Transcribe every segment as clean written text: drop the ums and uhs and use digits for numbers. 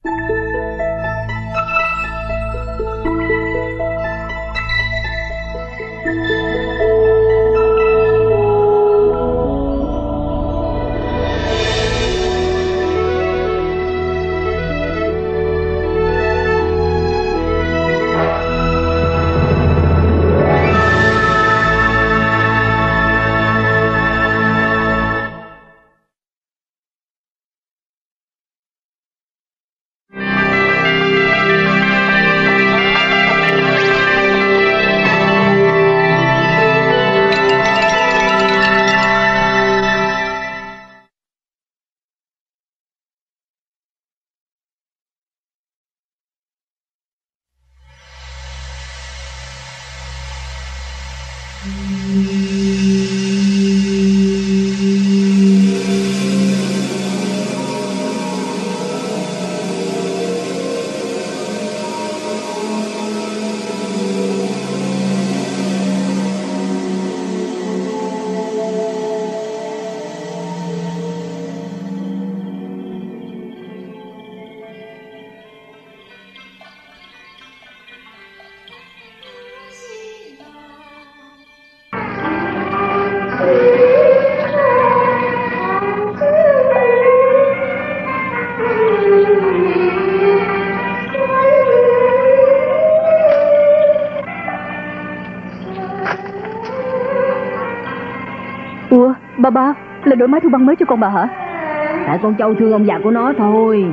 Ủa, ba là đổi máy thu băng mới cho con bà hả? Tại con Châu thương ông già của nó thôi.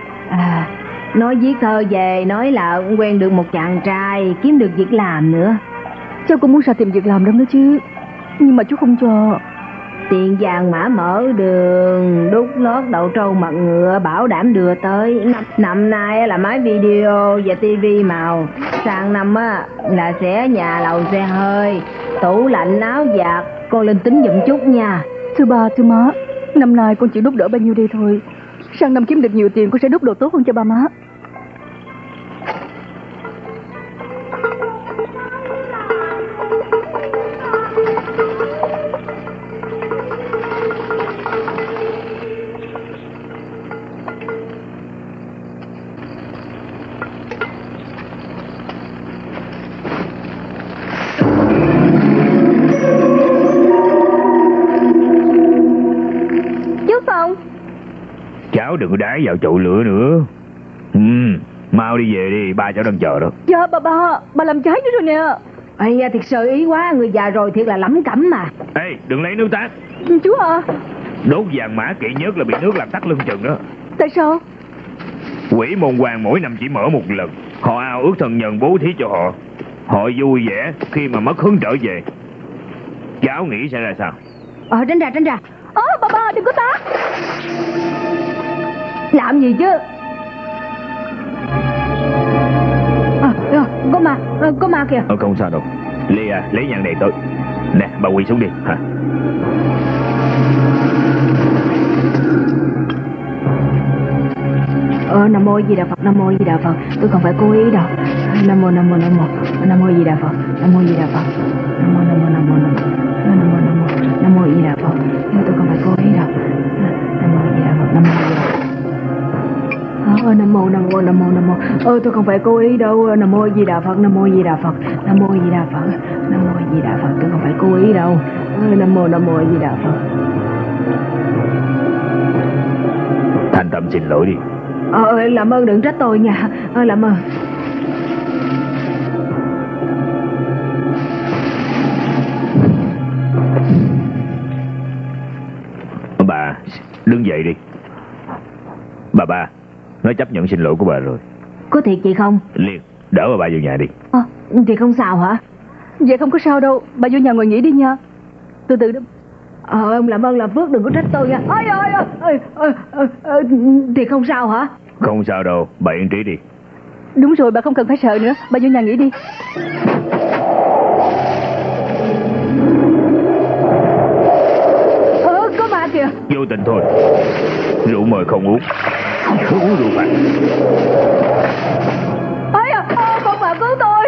Nói viết thơ về, nói là quen được một chàng trai, kiếm được việc làm nữa. Cháu cũng muốn ra tìm việc làm lắm đó chứ, nhưng mà chú không cho. Tiền vàng mã mở đường, đúc lót đậu trâu mặt ngựa, bảo đảm đưa tới. Năm nay là máy video và tivi màu. Sang năm là sẽ nhà lầu xe hơi, tủ lạnh áo giặt. Con lên tính giùm chút nha. Thưa ba, thưa má, năm nay con chỉ đúc đỡ bao nhiêu đây thôi. Sang năm kiếm được nhiều tiền con sẽ đúc đồ tốt hơn cho ba má. Cháu đừng có đái vào chậu lửa nữa. Mau đi về đi, ba cháu đang chờ đó. Dạ bà làm trái nữa rồi nè. Ây, thiệt sự ý quá, người già rồi thiệt là lắm cẩm mà. Ê, đừng lấy nước tát. Chú à, đốt vàng mã kỵ nhất là bị nước làm tắt lưng chừng đó. Tại sao? Quỷ môn quan mỗi năm chỉ mở một lần. Họ ao ước thần nhân bố thí cho họ. Họ vui vẻ khi mà mất hứng trở về. Cháu nghĩ sẽ ra sao? Tránh ra. Bà đừng có tát. Làm gì chứ? Có ma kìa. Không sao đâu. Ly à, lấy nhang này tới. Nè, bà quỳ xuống đi hả? Nam mô Di Đà Phật, Nam mô Di Đà Phật. Tôi không phải cố ý đâu. Nam mô Nam mô Di Đà Phật, Nam mô Di Đà Phật, Nam mô Nam mô Di Đà Phật. Tôi không phải cố ý đâu. Nam mô Di Đà Phật, Nam mô Di Đà Phật. Nam mô. Tôi không phải cố ý đâu. Nam mô Di Đà Phật, Nam mô Di Đà Phật, Nam mô Di Đà Phật, Nam mô Di Đà Phật. Tôi không phải cố ý đâu. Nam mô Di Đà Phật. Thành tâm xin lỗi đi. Làm ơn đừng trách tôi nha. Làm ơn. Bà đứng dậy đi. Bà nó chấp nhận xin lỗi của bà rồi. Có thiệt chị không? Liền đỡ bà vô nhà đi. Thì không sao hả? Vậy không có sao đâu. Bà vô nhà ngồi nghỉ đi nha. Từ từ đó. Ông làm ơn làm phước đừng có trách tôi nha. Thì không sao hả? Không sao đâu, bà yên trí đi. Đúng rồi, bà không cần phải sợ nữa. Bà vô nhà nghỉ đi. Có ma kìa. Vô tình thôi. Rượu mời không uống. Cứ uống rượu phạt. Con bà cứu tôi.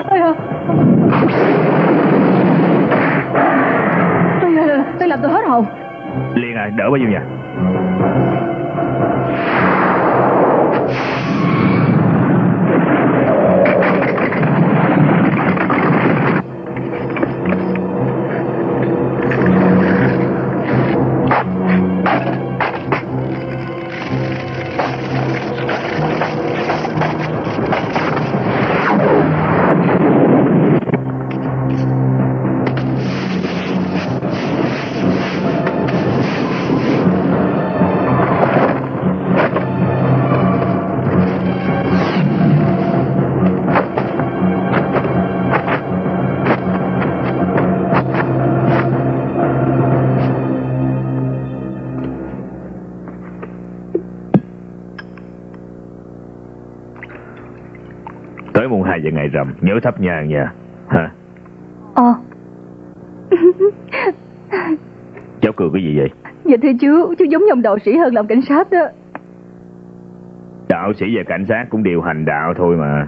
Tôi làm tôi hết hồn. Liền à, đỡ bà vô nhà. 2 giờ ngày rằm, nhớ thắp nhang nha. Hả? Cháu cười cái gì vậy? Dạ thưa chú giống như ông đạo sĩ hơn làm cảnh sát đó. Đạo sĩ và cảnh sát cũng đều hành đạo thôi mà.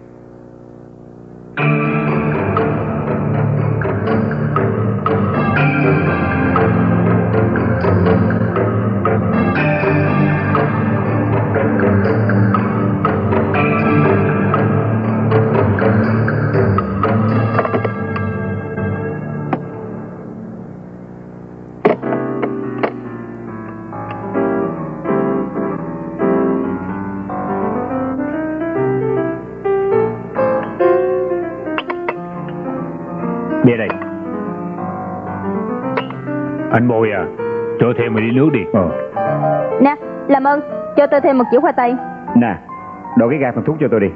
Bia đây. Anh Bồi à, cho thêm một ly nước đi. Nè, làm ơn cho tôi thêm một chữ khoai tây. Nè, đổ cái gai phần thuốc cho tôi đi.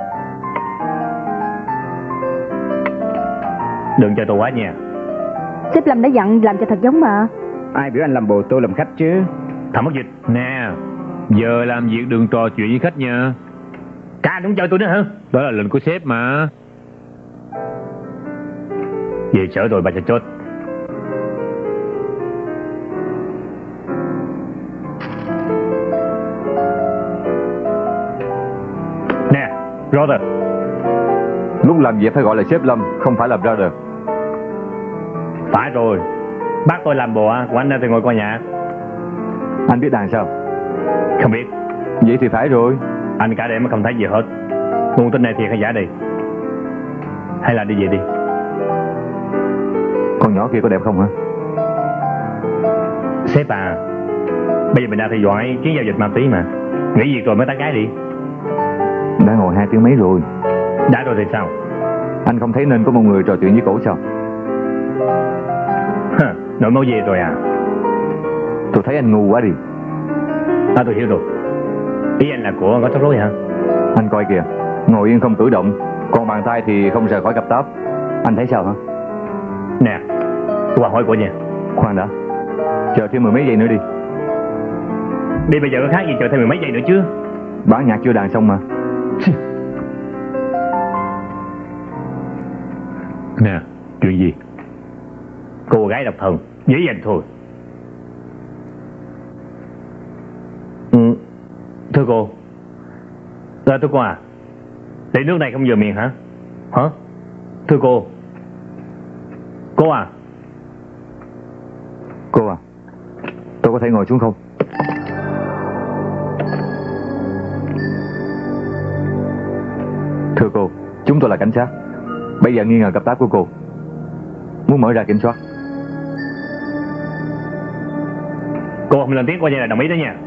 Đừng cho tôi quá nha. Sếp Lâm đã dặn làm cho thật giống mà. Ai biểu anh làm bộ tôi làm khách chứ. Thằng mất dịch. Nè, giờ làm việc đừng trò chuyện với khách nha. Cả anh cũng chơi tôi nữa hả? Đó là lệnh của sếp mà. Về sở rồi bà sẽ chốt. Nè, brother. Lúc làm việc phải gọi là sếp Lâm, không phải là brother. Phải rồi. Bác tôi làm bộ của anh thì ngồi coi nhạc. Anh biết đàn sao? Không biết. Vậy thì phải rồi. Anh cả đêm mà không thấy gì hết. Nguồn tin này thiệt hay giả đi? Hay là đi về đi? Con nhỏ kia có đẹp không hả? Sếp à, bây giờ mình đang theo dõi chuyến giao dịch ma túy mà. Nghỉ việc rồi mới tán gái đi. Đã ngồi 2 tiếng mấy rồi. Đã rồi thì sao? Anh không thấy nên có một người trò chuyện với cổ sao? Nội máu về rồi à? Tôi thấy anh ngu quá đi. Tôi hiểu rồi. Ý anh là của có tóc rối hả? Anh coi kìa, ngồi yên không cử động, còn bàn tay thì không rời khỏi cặp táp. Anh thấy sao hả? Nè, qua hỏi của nha. Khoan đã, chờ thêm 10 mấy giây nữa đi. Đi bây giờ có khác gì chờ thêm 10 mấy giây nữa chứ? Bản nhạc chưa đàn xong mà. Nè, chuyện gì? Cô gái độc thân, dễ dàng thôi. Thưa cô. Thưa cô à, để nước này không vừa miệng hả? Hả? Thưa cô. Cô à. Cô à, tôi có thể ngồi xuống không? Thưa cô, chúng tôi là cảnh sát. Bây giờ nghi ngờ cặp táp của cô, muốn mở ra kiểm soát. Cô không lên tiếng coi như là đồng ý đó nha.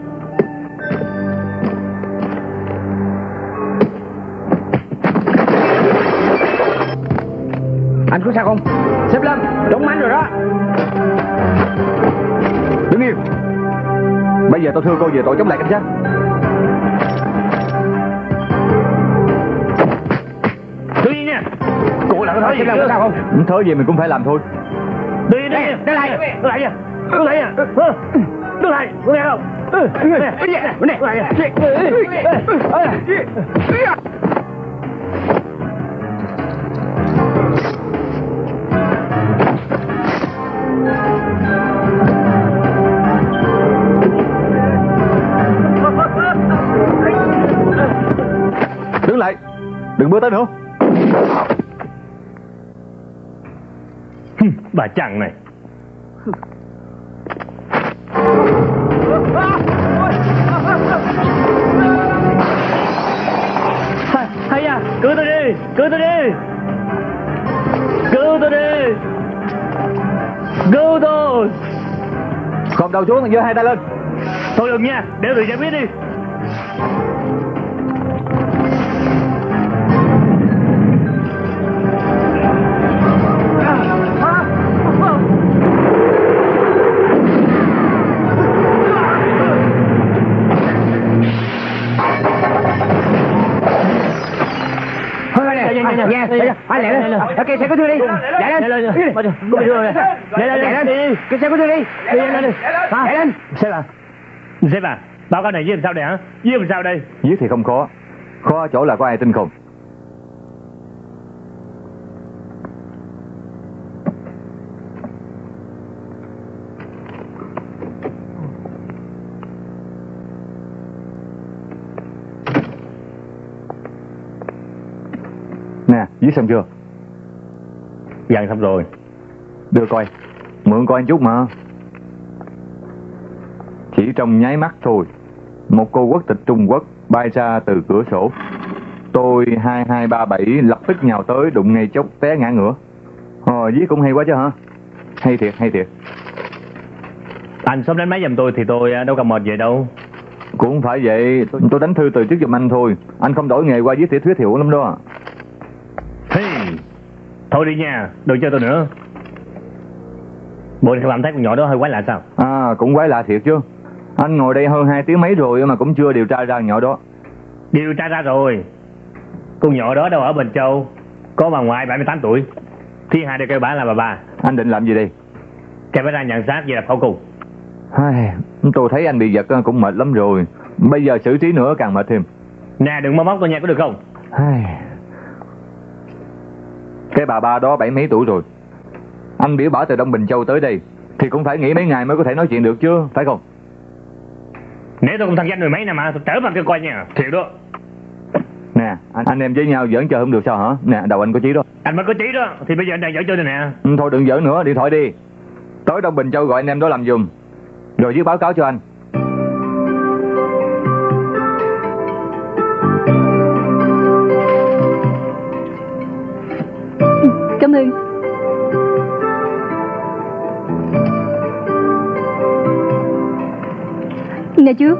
Anh có sao không? Sếp Lâm, trúng mánh rồi đó. Đứng yên. Bây giờ tôi thưa cô về tội chống lại cảnh sát. Đứng yên nha. Cô làm cái Sếp Lâm có sao không? Thớ gì mình cũng phải làm thôi. Đứng yên, đứng yên. Đứng lại. Đứng lại nha. Đứng lại nha. Đứng lại. Có nghe không? Đứng lại. Đứng lại nha. Đứng lại, đừng bước tới nữa. Bà chằn này. Hay à, cứu tôi đi, cứu tôi đi, cứu tôi đi, cứu tôi. Khom đầu xuống, giơ 2 tay lên. Thôi đừng nha, để tôi giải quyết đi. Phải lẹ lên. Cái xe cứu thương đi. Chạy lên. Chạy lên. Cái xe cứu thương đi. Chạy lên. Sếp à, báo cáo này viết làm sao đây hả? Viết làm sao đây? Viết thì không khó. Khó ở chỗ là có ai tin không? Nè, viết xong chưa? Dặn xong rồi. Đưa coi, mượn coi một chút mà. Chỉ trong nháy mắt thôi, một cô quốc tịch Trung Quốc bay ra từ cửa sổ. Tôi 2237 lập tức nhào tới, đụng ngay chốc té ngã ngửa. Viết cũng hay quá chứ hả? Hay thiệt, hay thiệt. Anh sớm đánh máy giùm tôi thì tôi đâu cần mệt vậy đâu. Cũng không phải vậy, tôi đánh thư từ trước giùm anh thôi. Anh không đổi nghề qua viết tiểu thuyết thì ổn lắm đó. Hey, thôi đi nha, đừng chơi tôi nữa. Bộ này làm thấy con nhỏ đó hơi quái lạ sao? Cũng quái lạ thiệt chứ. Anh ngồi đây hơn 2 tiếng mấy rồi mà cũng chưa điều tra ra nhỏ đó. Điều tra ra rồi. Con nhỏ đó đâu ở Bình Châu, có bà ngoại 78 tuổi. Thiên hạ đều kêu bà là bà ba. Anh định làm gì đây? Kêu bà ra nhận xác về là khẩu cùng. Tôi thấy anh bị giật cũng mệt lắm rồi. Bây giờ xử trí nữa càng mệt thêm. Nè, đừng mơ móc tôi nha, có được không? Cái bà ba đó 70 mấy tuổi rồi. Anh biểu bảo từ Đông Bình Châu tới đây thì cũng phải nghỉ mấy ngày mới có thể nói chuyện được chứ, phải không? Nếu tôi không thăng danh mười mấy năm mà tôi trở mặt cho coi nha. Thiệt đó. Nè, anh em với nhau giỡn chơi không được sao hả? Nè, đầu anh có trí đó. Anh mới có trí đó, thì bây giờ anh đang giỡn chơi đây nè. Thôi đừng giỡn nữa, điện thoại đi. Tới Đông Bình Châu gọi anh em đó làm giùm, rồi viết báo cáo cho anh. Cảm ơn. Nè chú.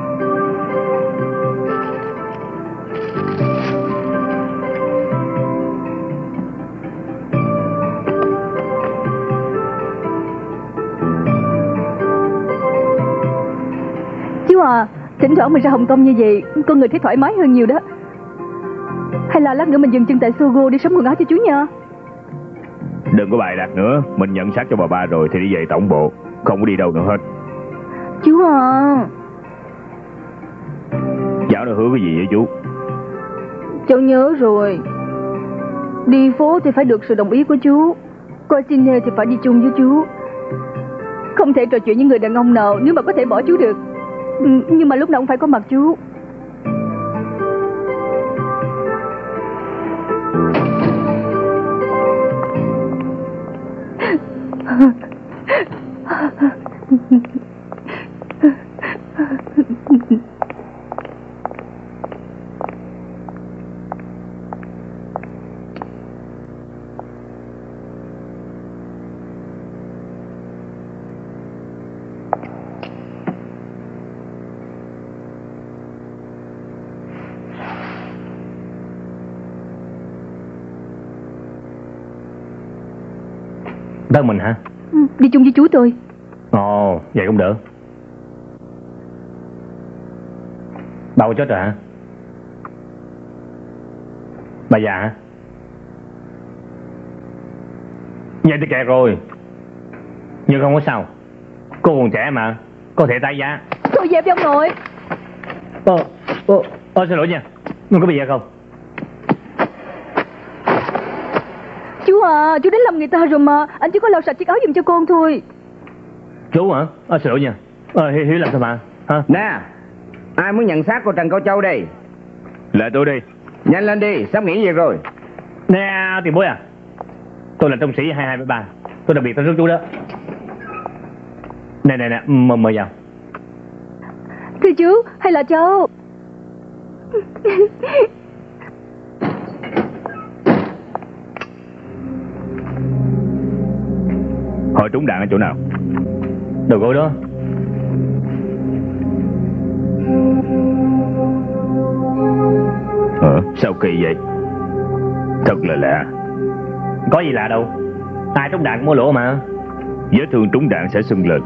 Chú à, thỉnh thoảng mình ra Hồng Kông như vậy, con người thấy thoải mái hơn nhiều đó. Hay là lát nữa mình dừng chân tại Sogo đi sắm quần áo cho chú nha. Đừng có bài đặt nữa, mình nhận xác cho bà ba rồi thì đi về tổng bộ, không có đi đâu nữa hết. Chú à. Cháu đã hứa cái gì với chú? Cháu nhớ rồi. Đi phố thì phải được sự đồng ý của chú, coi cine thì phải đi chung với chú. Không thể trò chuyện với người đàn ông nào nếu mà có thể bỏ chú được. Nhưng mà lúc nào cũng phải có mặt chú. Tới mình hả? Đi chung với chú tôi. Ồ, vậy cũng được. Bà có chết rồi hả? Bà già hả? Vậy thì kẹt rồi. Nhưng không có sao, cô còn trẻ mà, có thể tái giá. Tôi dẹp cho ông nội. Xin lỗi nha, ngươi có bị gì không? Chú à, chú đến làm người ta rồi mà. Anh chỉ có lau sạch chiếc áo giùm cho con thôi. Chú hả? Xin lỗi nha. Hiểu làm sao mà hả? Nè, ai muốn nhận xác của Trần Cao Châu đây? Là tôi đi. Nhanh lên đi, sắp nghỉ việc rồi. Nè, tiền bối à, tôi là trung sĩ 2273. Tôi đặc biệt tới rước chú đó. Nè, mời vào. Thưa chú, hay là cháu? Hồi trúng đạn ở chỗ nào? Đầu gối đó. Sao kỳ vậy? Thật là lạ. Có gì lạ đâu, ai trúng đạn cũng có lỗ mà. Vết thương trúng đạn sẽ sưng lên.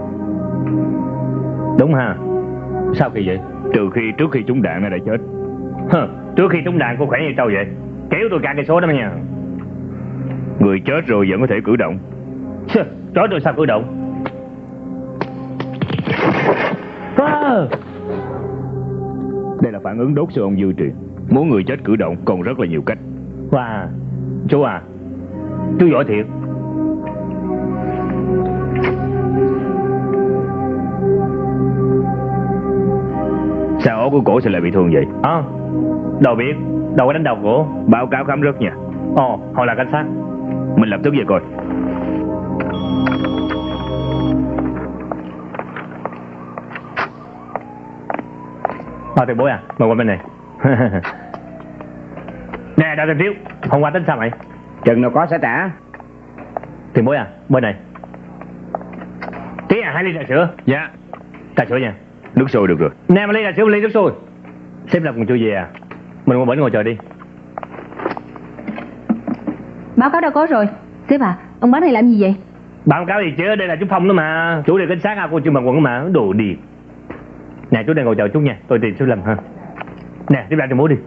Đúng ha? Sao kỳ vậy? Trước khi trúng đạn nó đã chết. Trước khi trúng đạn cô khỏe như trâu vậy, kéo tôi cả cây số đó mà nha. Người chết rồi vẫn có thể cử động. Trói tôi sao cử động? Đây là phản ứng đốt siêu ông dư truyền. Muốn người chết cử động còn rất là nhiều cách. Wow, chú à, chú giỏi thiệt. Sao ổ của cổ sẽ lại bị thương vậy? Đâu biết, Đâu có đánh đầu cổ. Báo cáo khám rất nha. Ồ, họ là cảnh sát. Mình lập tức về coi. Tiền bối à, mời qua bên này. Nè, Đào Tiền Thiếu, hôm qua tính sao mày? Chừng nào có sẽ trả. Tiền bối à, bên này. Tí à, 2 ly trà sữa. Dạ. Trà sữa nha. Nước sôi được rồi. Nè, một ly trà sữa, một ly nước sôi. Sếp Lâm còn chưa về à? Mình qua bển ngồi chờ đi. Báo cáo đã có rồi. Sếp à, ông bán này làm gì vậy? Báo cáo gì chứ, đây là chú Phong đó mà. Chú điều cảnh sát à, cô chưa mặc quần mà, đồ điệp. Nè, chú đang ngồi chờ chút nha, tôi tìm sếp Lâm ha. Nè, tiếp lại tiền bối đi.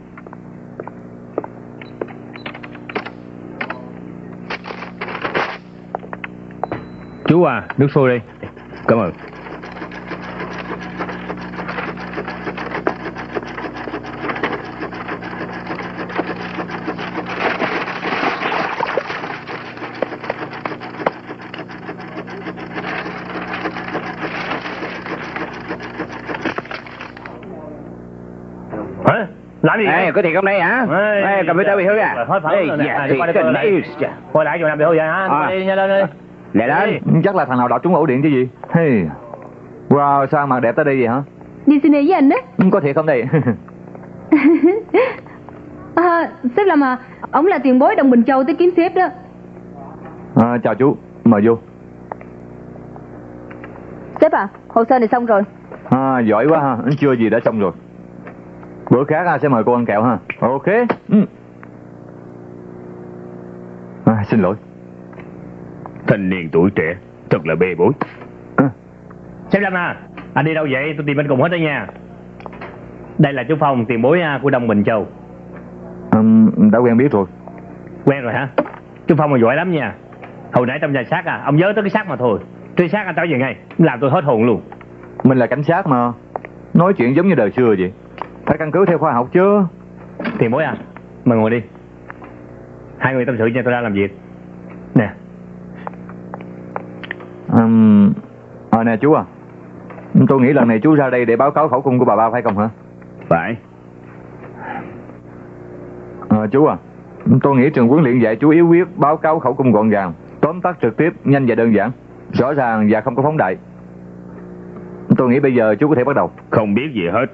Chú à, nước sôi đi. Cảm ơn. Hả? Làm gì vậy? Có thiệt không đây hả? Cầm tới bị hư à? Hết phẳng rồi nè. Quay lại vô làm bị hư vậy hả? Đi nhanh lên đi. Lẹ lên. Chắc là thằng nào đọc trúng ổ điện chứ gì. Hey. Wow, sao mặt đẹp tới đây vậy hả? Đi cine với anh đó. Có thiệt không đây? Sếp Lâm à, ông là tiền bối Đồng Bình Châu tới kiếm sếp đó. Chào chú, mời vô. Sếp à, hồ sơ này xong rồi. Giỏi quá ha, chưa gì đã xong rồi. Bữa khác sẽ mời cô ăn kẹo ha. Ok. Xin lỗi. Thanh niên tuổi trẻ, thật là bê bối. Sếp Lâm à, anh đi đâu vậy? Tôi tìm anh cùng hết đó nha. Đây là chú Phong, tiền bối của Đông Bình Châu. Đã quen biết rồi. Quen rồi hả? Chú Phong mà giỏi lắm nha. Hồi nãy trong nhà xác ông nhớ tới cái xác mà thôi. Truy xác anh tới về ngay, làm tôi hết hồn luôn. Mình là cảnh sát mà, nói chuyện giống như đời xưa vậy. Phải căn cứ theo khoa học chứ. Tiền bối à, mời ngồi đi. Hai người tâm sự nha, tôi đang làm việc. Nè. Nè chú à, tôi nghĩ lần này chú ra đây để báo cáo khẩu cung của bà ba phải không hả? Phải. Chú à, tôi nghĩ trường huấn luyện dạy chú yếu quyết báo cáo khẩu cung gọn gàng, tóm tắt trực tiếp, nhanh và đơn giản, rõ ràng và không có phóng đại. Tôi nghĩ bây giờ chú có thể bắt đầu. Không biết gì hết.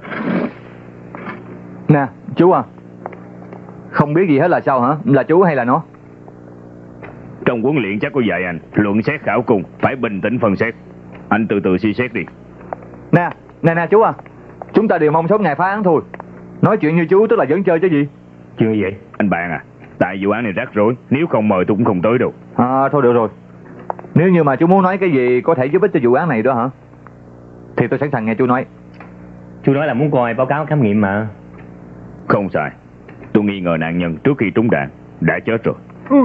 Nè chú à, không biết gì hết là sao hả? Là chú hay là nó? Trong huấn luyện chắc có dạy anh luận xét khảo cung, phải bình tĩnh phân xét. Anh từ từ suy xét đi. Nè chú à, chúng ta đều mong sớm ngày phá án thôi. Nói chuyện như chú tức là vẫn chơi chứ gì. Chuyện gì vậy? Anh bạn à, tại vụ án này rắc rối, nếu không mời tôi cũng không tới đâu. Thôi được rồi. Nếu như mà chú muốn nói cái gì có thể giúp ích cho vụ án này đó hả, thì tôi sẵn sàng nghe chú nói. Chú nói là muốn coi báo cáo khám nghiệm mà. Không sai. Tôi nghi ngờ nạn nhân trước khi trúng đạn đã chết rồi.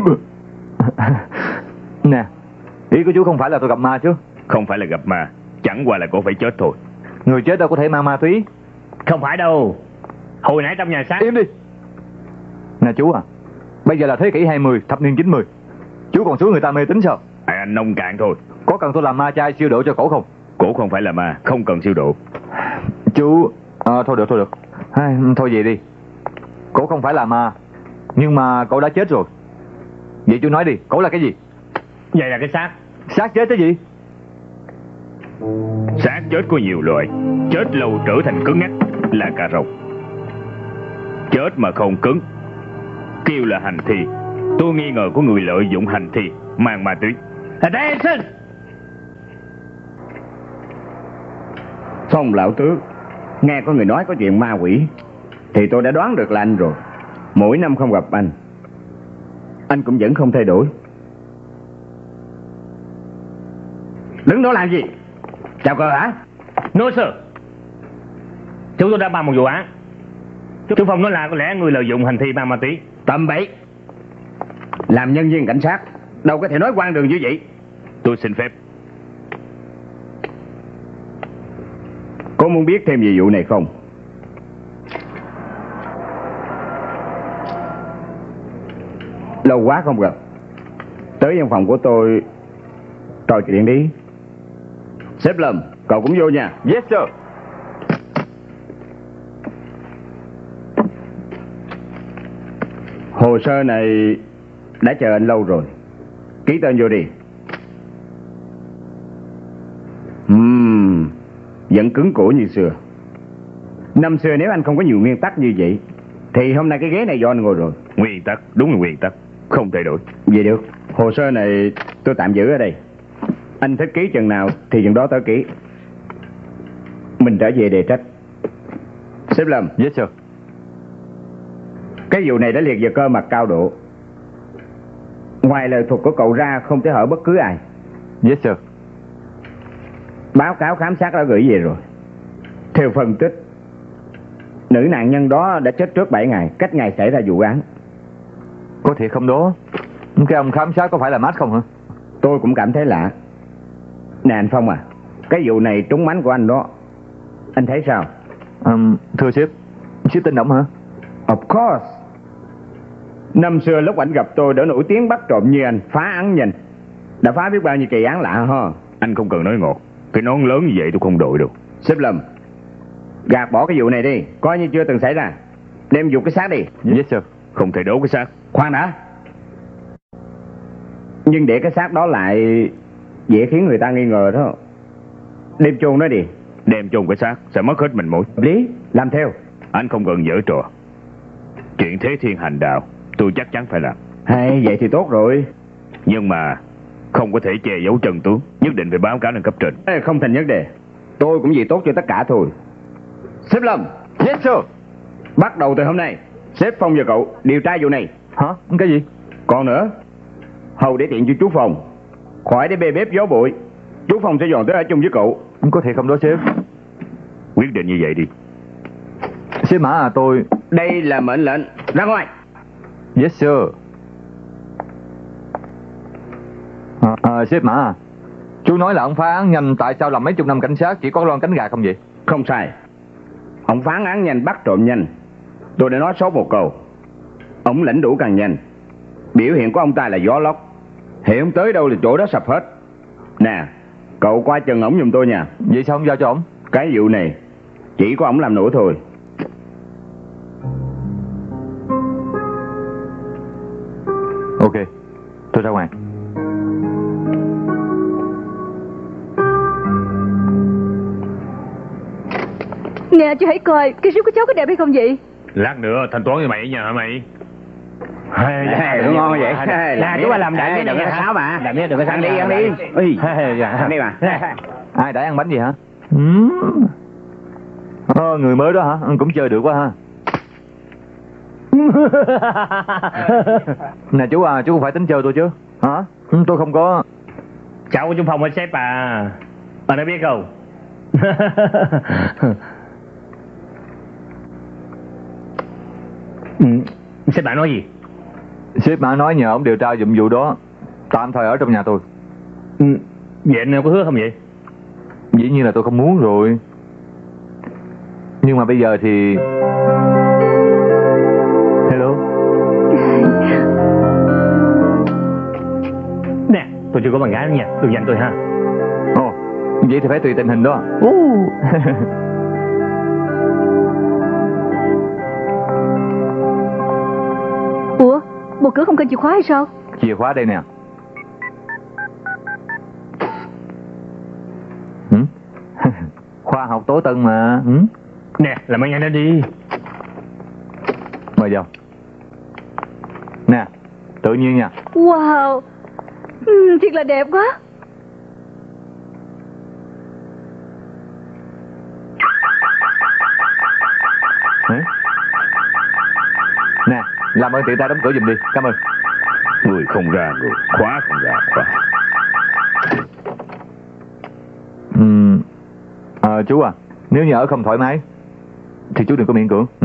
Nè, ý của chú không phải là tôi gặp ma chứ? Không phải là gặp ma, chẳng qua là cô phải chết thôi. Người chết đâu có thể mang ma túy. Không phải đâu. Hồi nãy trong nhà xác. Im đi. Nè chú à, bây giờ là thế kỷ 20, thập niên 90. Chú còn suối người ta mê tín sao? Anh nông cạn thôi. Có cần tôi làm ma chay siêu độ cho cổ không? Cổ không phải là ma, không cần siêu độ. Chú, thôi được. Thôi vậy đi. Cổ không phải là ma, nhưng mà cổ đã chết rồi. Vậy chú nói đi, cổ là cái gì? Vậy là cái xác. Xác chết cái gì? Xác chết có nhiều loại. Chết lâu trở thành cứng ngắc là cà rồng. Chết mà không cứng kêu là hành thi. Tôi nghi ngờ có người lợi dụng hành thi mang ma túy. Attention! Phong lão tước, nghe có người nói có chuyện ma quỷ thì tôi đã đoán được là anh rồi. Mỗi năm không gặp anh cũng vẫn không thay đổi. Đứng đó làm gì? Chào cờ hả? No sir. Chúng tôi đã bàn một vụ án. Chú Phong nói là có lẽ người lợi dụng hành thi mang ma túy. Tầm bậy. Làm nhân viên cảnh sát đâu có thể nói quan đường như vậy. Tôi xin phép. Có muốn biết thêm về vụ này không? Lâu quá không gặp, tới văn phòng của tôi trò chuyện đi. Sếp Lâm, cậu cũng vô nha. Yes sir. Hồ sơ này đã chờ anh lâu rồi. Ký tên vô đi. Vẫn cứng cổ như xưa. Năm xưa nếu anh không có nhiều nguyên tắc như vậy thì hôm nay cái ghế này do anh ngồi rồi. Nguyên tắc, đúng là nguyên tắc, không thay đổi. Vậy được. Hồ sơ này tôi tạm giữ ở đây. Anh thích ký chừng nào thì chừng đó tớ ký. Mình trở về đề trách. Sếp Lâm. Yes sir. Cái vụ này đã liệt vào cơ mật cao độ. Ngoài lời thuật của cậu ra không thể hở bất cứ ai. Yes sir. Báo cáo khám sát đã gửi về rồi. Theo phân tích, nữ nạn nhân đó đã chết trước 7 ngày cách ngày xảy ra vụ án. Có thiệt không đó? Cái ông khám sát có phải là Matt không hả? Tôi cũng cảm thấy lạ. Nè anh Phong à, cái vụ này trúng mánh của anh đó. Anh thấy sao? Thưa sếp tin động hả? Of course. Năm xưa lúc anh gặp tôi đã nổi tiếng bắt trộm như anh, phá án nhanh. Đã phá biết bao nhiêu kỳ án lạ ha. Anh không cần nói ngọt. Cái nón lớn như vậy tôi không đội được. Sếp Lâm, gạt bỏ cái vụ này đi, coi như chưa từng xảy ra. Đem dục cái xác đi. Yes sir. Không thể đốt cái xác. Khoan đã. Nhưng để cái xác đó lại dễ khiến người ta nghi ngờ đó. Đem chôn nó đi. Đem chôn cái xác sẽ mất hết mình mối. Lý, làm theo. Anh không cần giở trò. Chuyện thế thiên hành đạo tôi chắc chắn phải làm. Hay vậy thì tốt rồi. Nhưng mà không có thể che giấu chân tướng. Nhất định phải báo cáo lên cấp trên. Không thành vấn đề. Tôi cũng vì tốt cho tất cả thôi. Sếp Lâm. Yes sir. Bắt đầu từ hôm nay sếp Phong và cậu điều tra vụ này. Hả? Cái gì? Còn nữa, hầu để tiện cho chú Phong, khỏi để bê bếp gió bụi. Chú Phong sẽ dọn tới ở chung với cậu. Có thiệt không đó sếp? Quyết định như vậy đi. Sếp Mã à, tôi... Đây là mệnh lệnh. Ra ngoài. Yes sir. Sếp Mã à, chú nói là ông phá án nhanh, tại sao làm mấy chục năm cảnh sát chỉ có lon cánh gà không vậy? Không sai. Ông phá án nhanh, bắt trộm nhanh. Tôi đã nói số một câu. Ông lãnh đủ càng nhanh. Biểu hiện của ông ta là gió lốc. Hiện ông tới đâu là chỗ đó sập hết. Nè, cậu qua chừng ổng giùm tôi nha. Vậy sao không giao cho ổng? Cái vụ này chỉ có ổng làm nổi thôi. Ok, tôi ra ngoài. Nè chú hãy coi cái rip của cháu có đẹp hay không vậy? Lát nữa thanh toán với mày nha hả mày? Đúng ngon vậy. Là chú làm đại đừng có sáo mà. Đừng có ăn đi. Ăn đi mà. Ai đã ăn bánh gì hả? Người mới đó hả? Cũng chơi được quá ha. Nè chú à, chú không phải tính chơi tôi chứ? Hả? Tôi không có. Cháu của chú Phong ở sếp à. Anh đã biết không? Sếp bạn nói gì? Sếp Mã nói nhờ ông điều tra giùm vụ đó, tạm thời ở trong nhà tôi. Vậy anh có hứa không vậy? Dĩ nhiên là tôi không muốn rồi. Nhưng mà bây giờ thì... Hello. Nè, tôi chưa có bạn gái nữa nha, đừng giành tôi ha. Ồ, vậy thì phải tùy tình hình đó. Ủa, bộ cửa không cần chìa khóa hay sao? Chìa khóa đây nè. Khoa học tố tân mà. Nè, làm ơn nhanh lên đi. Mời vào. Nè, tự nhiên nha. Wow, thiệt là đẹp quá. Nè, làm ơn tiện ta đóng cửa giùm đi, cảm ơn. Người không ra người, khóa không ra khóa. Chú à, nếu như ở không thoải mái thì chú đừng có miễn cưỡng.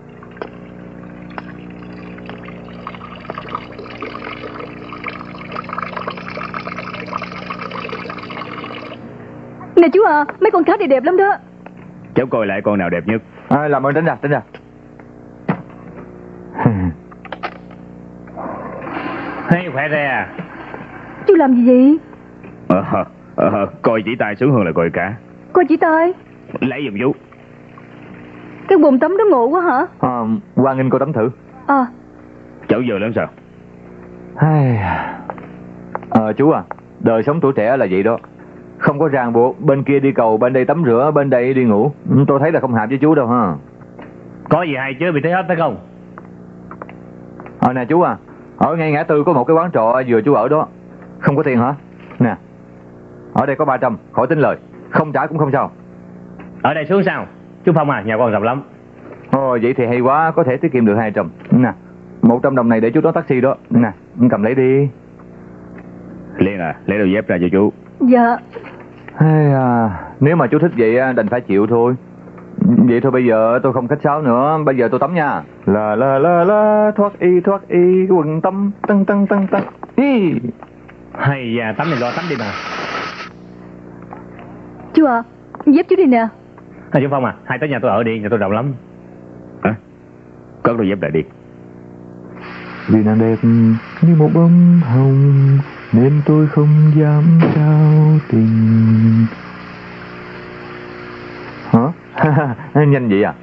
Nè chú à, mấy con cá này đẹp lắm đó. Cháu coi lại con nào đẹp nhất. Làm ơn tránh ra. Hey, khỏe đây à? Chú làm gì vậy? Coi chỉ tay sướng hơn là coi cả. Coi chỉ tay. Lấy giùm chú. Cái bồn tắm đó ngộ quá hả? Hoan nghênh cô tắm thử. Cháu giờ lắm sao? Chú à, đời sống tuổi trẻ là vậy đó. Không có ràng buộc, bên kia đi cầu, bên đây tắm rửa, bên đây đi ngủ. Tôi thấy là không hợp với chú đâu ha. Có gì hay chứ bị thấy hết phải không? Nè chú à, ở ngay ngã tư có một cái quán trọ vừa chú ở đó. Không có tiền hả? Nè, ở đây có 300, khỏi tính lời. Không trả cũng không sao. Ở đây xuống sao? Chú Phong à, nhà con rộng lắm. Vậy thì hay quá, có thể tiết kiệm được 200. Nè, 100 đồng này để chú đón taxi đó. Nè, cầm lấy đi. Liên à, lấy đôi dép ra cho chú. Dạ. Nếu mà chú thích vậy đành phải chịu thôi. Vậy thôi bây giờ tôi không khách sáo nữa. Bây giờ tôi tắm nha. La thoát y quần tắm tăng tăng tăng tăng. Hay da, tắm thì lo tắm đi mà. Chú à, dép chú đi nè. Chú Phong à, hai tới nhà tôi ở đi, nhà tôi rộng lắm. Cất đôi dép lại đi. Vì nàng đẹp như một bông hồng nên tôi không dám trao tình. Hả? Nhanh vậy à?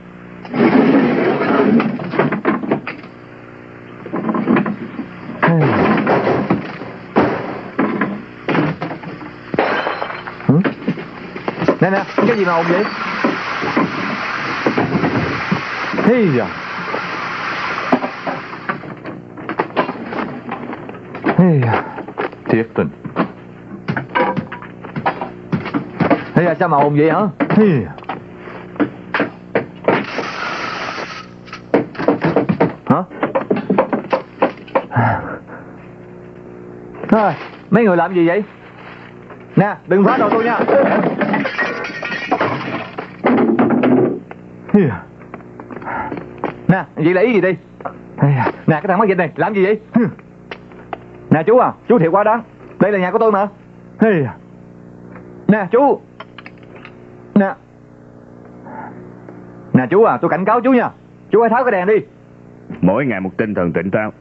Nè, cái gì mà ồn vậy? Hey da. Thiệt tình. Sao mà ồn vậy hả? Hả? Mấy người làm gì vậy? Nè, đừng phá đồ tôi nha. Nè, vậy lấy gì đi? Nè, cái thằng mắc dịch này, làm gì vậy? Nè chú à, chú thiệt quá đáng. Đây là nhà của tôi mà. Nè chú. Nè chú à, tôi cảnh cáo chú nha. Chú hãy tháo cái đèn đi. Mỗi ngày một tinh thần tỉnh táo.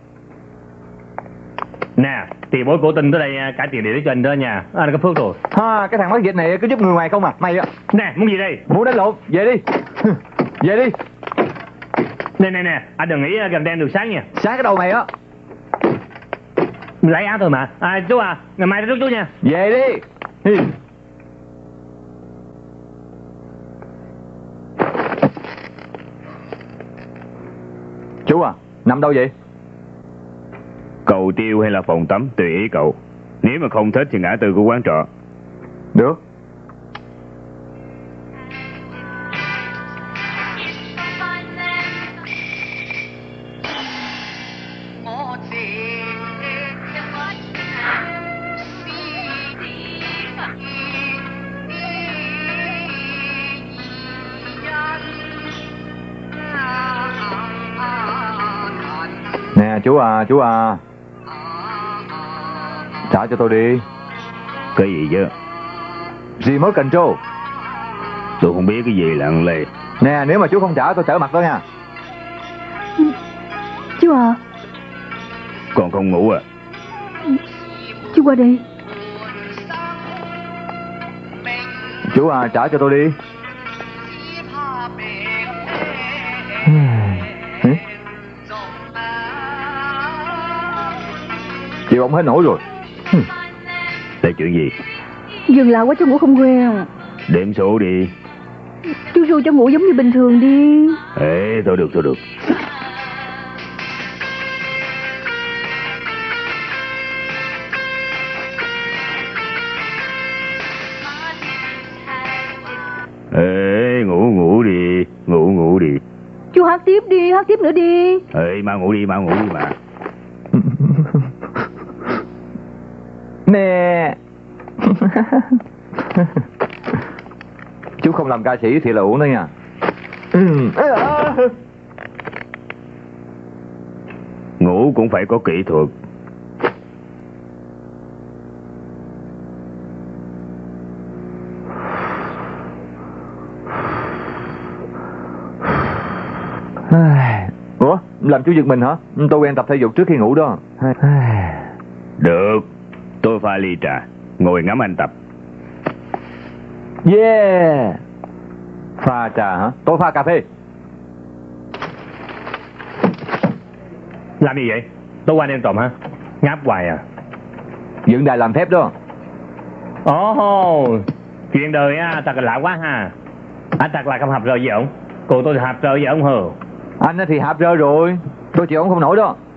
Nè, tiền bối cổ tinh tới đây cải tiền địa lý cho anh đó nha. Anh có phước rồi. Cái thằng mắc dịch này cứ giúp người ngoài không à. Mày á. Nè, muốn gì đây? Muốn đánh lộn, về đi. Về đi. Nè, anh đừng nghĩ gần đen được sáng nha. Sáng cái đầu mày á. Lấy áo thôi mà. Chú à, ngày mai rước chú nha. Về đi. Chú à, nằm đâu vậy? Cầu tiêu hay là phòng tắm tùy ý cậu. Nếu mà không thích thì ngã tư của quán trọ. Được. Nè chú à. Trả cho tôi đi. Cái gì chứ? Remote control. Tôi không biết cái gì lặng lề. Nè, nếu mà chú không trả tôi trở mặt đó nha. Chú à. Còn không ngủ à? Chú qua đây. Chú à, trả cho tôi đi. Chịu ông hết nổi rồi. Là chuyện gì? Dừng lại quá chú ngủ không quen. Đếm số đi. Chú ru cho ngủ giống như bình thường đi. Ê, thôi được. Ê, ngủ đi. Chú hát tiếp nữa đi. Ê, mau ngủ đi mà. Nè. Chú không làm ca sĩ thì là uổng đó nha. Ngủ cũng phải có kỹ thuật. Ủa, làm chú giật mình hả? Tôi quen tập thể dục trước khi ngủ đó. Được, tôi pha ly trà, ngồi ngắm anh tập. Yeah. Pha trà hả? Tôi pha cà phê. Làm gì vậy? Tối qua đêm trộm hả? Ngáp hoài à. Dựng đài làm phép đó. Ồ, chuyện đời á, thật là lạ quá ha. Anh thật là không hợp rời với ổng. Cô tôi hợp rời với ổng hờ. Anh thì hạp rơi rồi. Tôi chịu ông không nổi đó.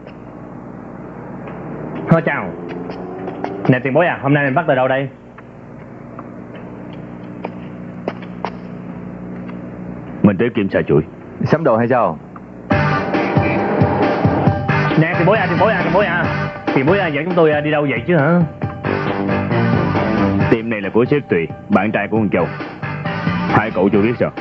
Thôi chào. Nè tiền bối à, hôm nay mình bắt từ đâu đây? Mình tới Kim Sa Chuỗi. Sắm đồ hay sao? Nè tiền bối à, tiền bối à, dẫn chúng tôi đi đâu vậy chứ hả? Tiệm này là của sếp Tùy, bạn trai của con Châu. Hai cậu chưa biết sao?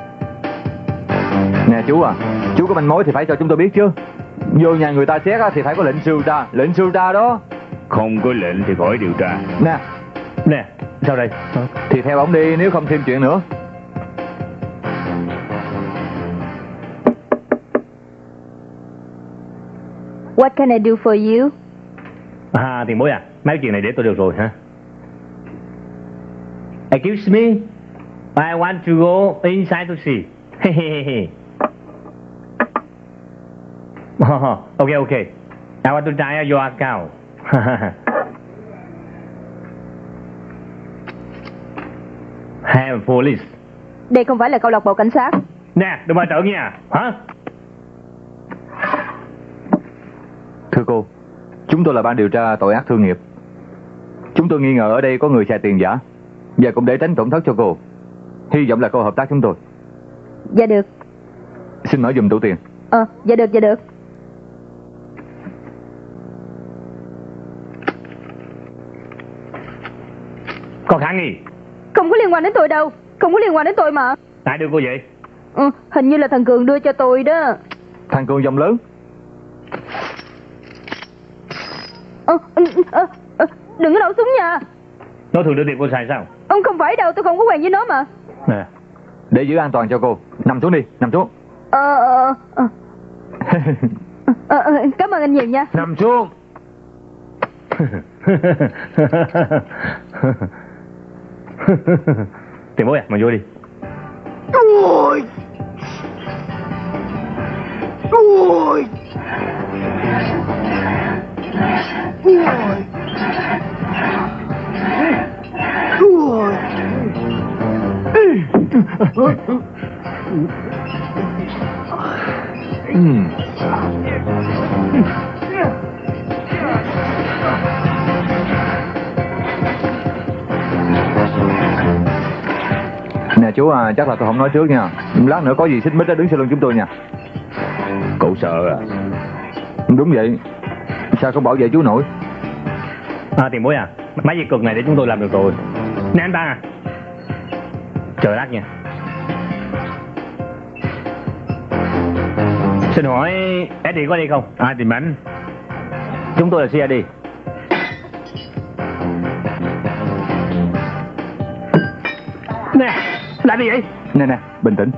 Nè chú à, chú có manh mối thì phải cho chúng tôi biết chứ. Vô nhà người ta xét thì phải có lệnh sưu tra đó. Không có lệnh thì khỏi điều tra. Nè, Sao đây? thì theo ổng đi, nếu không thêm chuyện nữa. What can I do for you? À tiền bối à, mấy chuyện này để tôi được rồi hả? Excuse me, I want to go inside to see. Okay. I want to try your account. Have police. Đây không phải là câu lạc bộ cảnh sát. Nè, đừng mà trợn nha, hả? Thưa cô, chúng tôi là ban điều tra tội ác thương nghiệp. Chúng tôi nghi ngờ ở đây có người xài tiền giả, và cũng để tránh tổn thất cho cô, hy vọng là cô hợp tác chúng tôi. Dạ được. Xin mở giùm tủ tiền. Dạ được. Có khả nghi. Không có liên quan đến tôi đâu. Không có liên quan đến tôi mà. Ai đưa cô vậy? Hình như là thằng Cường đưa cho tôi đó. Thằng Cường dòng lớn. Đừng có nổ súng nha. Nó thường đưa tiền cô xài sao? Không phải đâu, tôi không có quen với nó mà. Nè, để giữ an toàn cho cô, nằm xuống đi, nằm xuống. Cảm ơn anh nhiều nha. Nằm xuống. tiền bối à, mà vô đi. Ôi. Nè chú à, chắc là tôi không nói trước nha. Lát nữa có gì xích mích đứng sau lưng chúng tôi nha. Cậu sợ à? Đúng vậy. Sao không bảo vệ chú nổi? Tiền bối à, mấy việc cực này để chúng tôi làm được rồi. Nè anh ta à, chờ lát nha. Xin hỏi Eddie có đi không? Ai tìm anh? Chúng tôi là CID. Nè, làm gì vậy? Nè, bình tĩnh.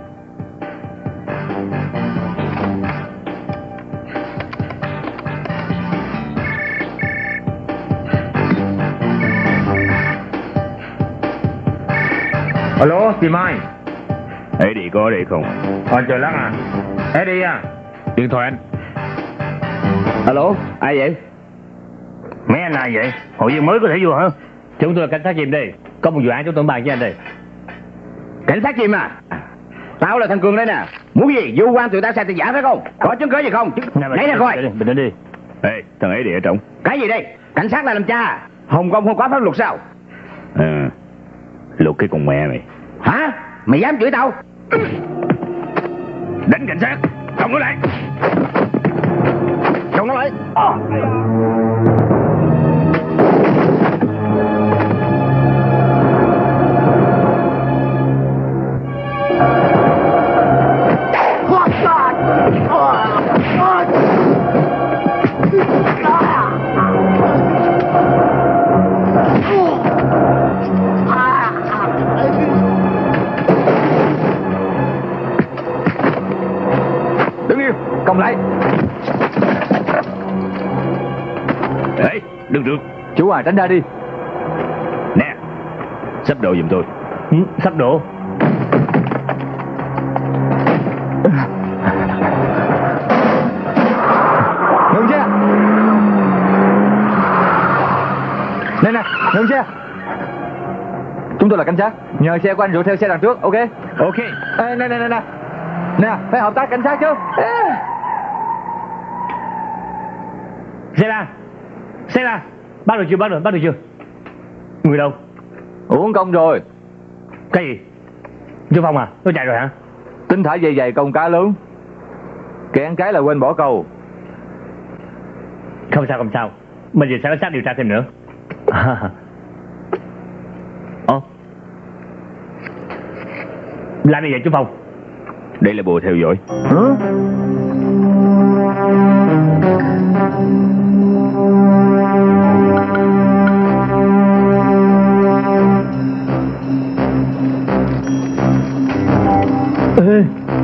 Alo, tìm ai? Eddie có ở đây không? Chờ lát à. Eddie à? Điện thoại anh. Alo, ai vậy? Mấy anh ai vậy? Hội viên mới có thể vô hả? Chúng tôi là cảnh sát chìm đây. Có một vụ án chúng tôi bàn với anh đây. Cảnh sát chìm à? Tao là thằng Cường đây nè. Muốn gì? Vu oan tụi tao xài tiền giả phải không? Có chứng cứ gì không? Lấy ra coi. Bình tĩnh đi. Ê, thằng Eddie ở trong. Cái gì đây? Cảnh sát là làm cha. Hồng Kông không có pháp luật sao? Luật cái con mẹ mày. Hả? Mày dám chửi tao? Đánh cảnh sát. Không nó lại. Không nó lại. Đứng yên, cầm lại. Ê, đừng được. Chú à, tránh ra đi. Nè, sắp đồ giùm tôi. Sắp đổ. Ngừng chưa? Nè, ngừng xe. Chúng tôi là cảnh sát. Nhờ xe của anh rượt theo xe đằng trước, ok? Ok. Ê, nè. Nè, phải hợp tác cảnh sát chứ. Xe ra. Bắt được chưa? Người đâu? Uống công rồi. Cái gì? Chú Phong à, nó chạy rồi hả? Tính thả dày công cá lớn. Kẹn cái là quên bỏ câu. Không sao. Bây giờ sẽ cảnh sát điều tra thêm nữa. Làm gì vậy chú Phong? Đây là bộ theo dõi. Hả? Ê.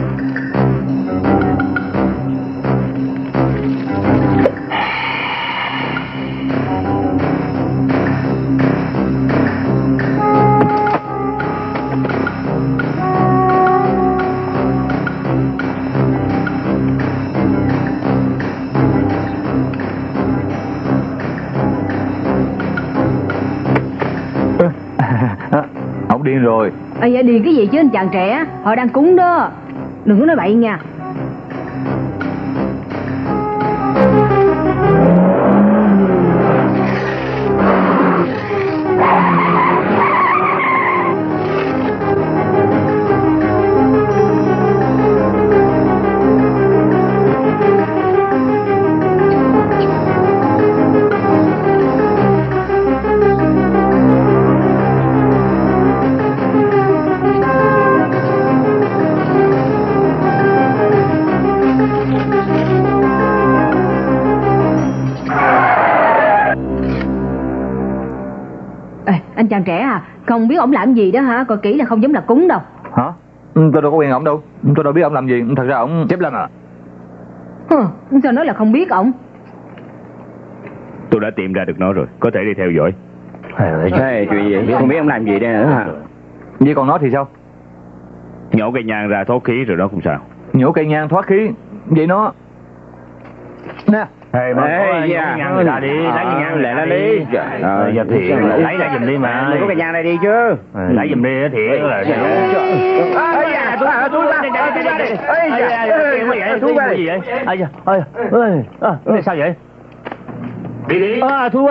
Ông điên rồi. Dạ điên cái gì chứ anh chàng trẻ, họ đang cúng đó. Đừng có nói bậy nha. Anh chàng trẻ à, không biết ổng làm gì đó hả? Coi kỹ là không giống là cúng đâu. Hả? Tôi đâu có quen ổng đâu. Tôi đâu biết ổng làm gì. Thật ra ổng chép lên à. Sao nói là không biết ổng? Tôi đã tìm ra được nó rồi, có thể đi theo dõi. Thế chuyện gì? Không biết ông làm gì đây nữa hả? Vậy còn nó thì sao? Nhổ cây nhang ra thoát khí rồi đó cũng sao. Nhổ cây nhang thoát khí. Vậy nó... Nè. Ê, nhang người ta đi, lấy cái nhang lại đi. Giờ thì lấy lại giùm đi mà. Có cái nhang này đi chứ. Lấy giùm đi thì là... Sao vậy? Đi. Thua.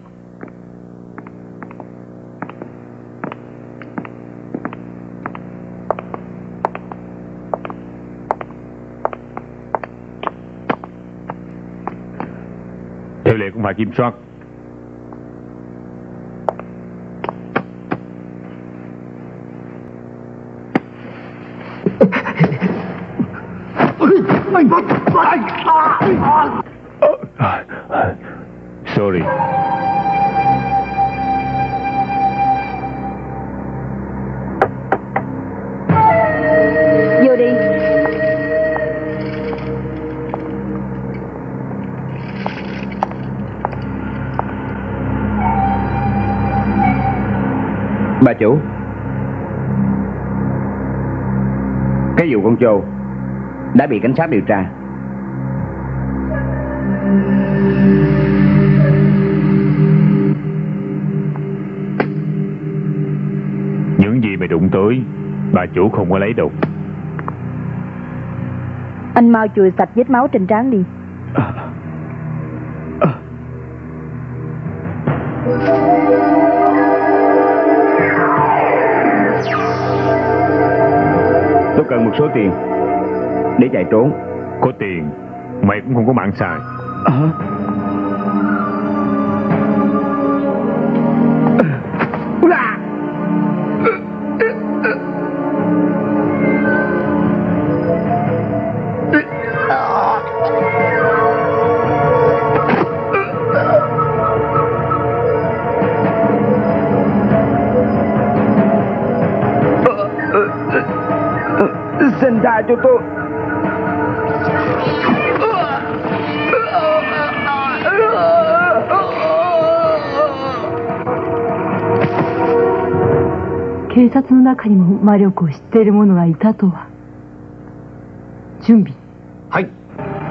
Theo lệ cũng phải kiểm soát. Sorry. Vô đi. Bà chủ, cái vụ con trâu đã bị cảnh sát điều tra. Những gì mày đụng tới, bà chủ không có lấy đâu. Anh mau chùi sạch vết máu trên trán đi. Tôi cần một số tiền để chạy trốn. Có tiền, mày cũng không có mạng xài. Xin tha cho tôi. Cảnh sátの中にも魔力を知っている者がいたとは。準備。 はい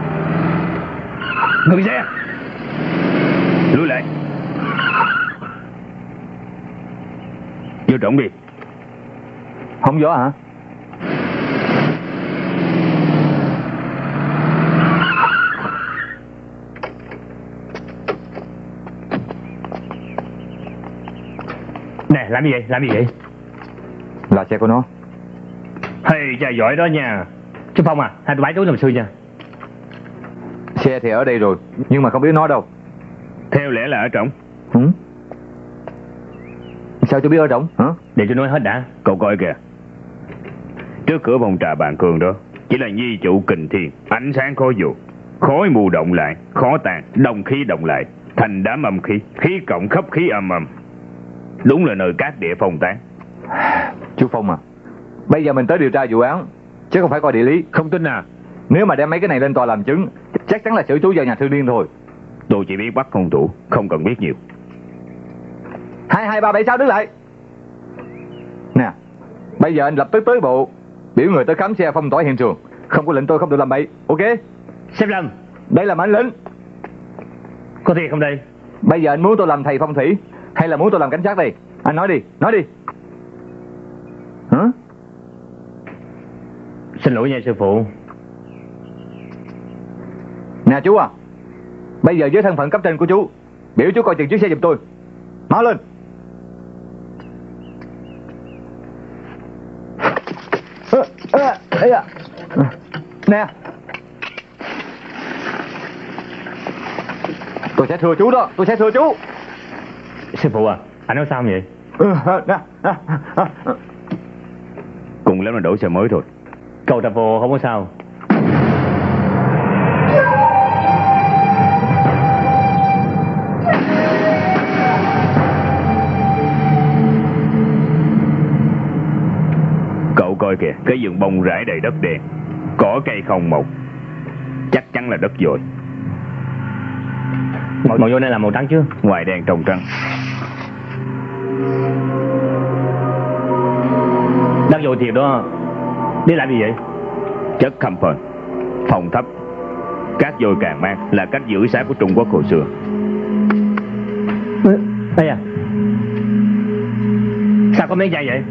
。Ngừng xe. Lùi lại. Trọng đi. Không gió hả? Nè, làm gì vậy? Làm gì vậy? Là xe của nó. Hey, trai giỏi đó nha. Chú Phong à, hai tụi bái túi làm xui nha. Xe thì ở đây rồi, nhưng mà không biết nó đâu. Theo lẽ là ở Trọng. Sao chú biết ở Trọng hả? Để tôi nói hết đã. Cậu coi kìa, trước cửa phòng trà Bàn Cường đó chỉ là nhi trụ kình thiên, ánh sáng khó dụ, khói mù động lại, khó tàn, đồng khí động lại, thành đám âm khí, khí cộng khắp khí âm âm. Đúng là nơi cát địa phong tán. Chú Phong à, bây giờ mình tới điều tra vụ án, chứ không phải coi địa lý. Không tin à? Nếu mà đem mấy cái này lên tòa làm chứng, chắc chắn là xử chú vào nhà thương điên thôi. Tôi chỉ biết bắt hung thủ, không cần biết nhiều. 2237 đứng lại. Nè, bây giờ anh lập tức tới bộ, biểu người tới khám xe, phong tỏa hiện trường. Không có lệnh tôi không được làm bậy, ok? Sếp Lâm, đây là mệnh lệnh. có thiệt không đây? Bây giờ anh muốn tôi làm thầy phong thủy hay là muốn tôi làm cảnh sát đây? Anh nói đi, nói đi. Hả? Xin lỗi nha sư phụ. Nè chú à, bây giờ với thân phận cấp trên của chú, biểu chú coi chừng chiếc xe giùm tôi. Mau lên. Nè, tôi sẽ thưa chú đó, tôi sẽ thưa chú. Sư phụ à, anh nói sao vậy? Cùng lắm là đổi xe mới thôi. Cầu đạp vô không có sao. Cậu coi kìa, cái vườn bông rải đầy đất đen, cỏ cây không mọc, chắc chắn là đất dồi. Màu vô này là màu trắng chứ? Ngoài đen trong trắng. Đất dồi thiệt đó. Đi làm gì vậy? Chất camphor, phòng thấp, cát dồi càng mang là cách giữ xác của Trung Quốc hồi xưa. Đây à, sao có mấy chai vậy?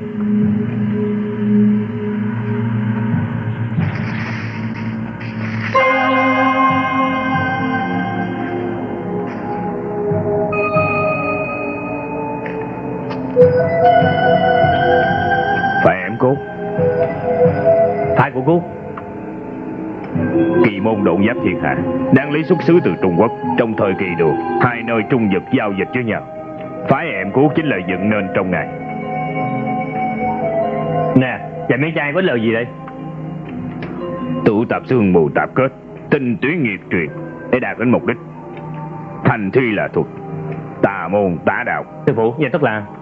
Phải em Cốt. Phải của Cốt. Kỳ môn độn giáp thiên hạ, đáng lý xuất xứ từ Trung Quốc. Trong thời kỳ đường, hai nơi trung vực giao dịch với nhau. Phái em Cốt chính là dựng nên trong ngày. Nè, vậy mấy chai có lời gì đây? Tụ tập xương mù tạp kết, tinh túy nghiệp truyền để đạt đến mục đích. Thành thi là thuật, tà môn tả đạo. Sư phụ, vậy tức là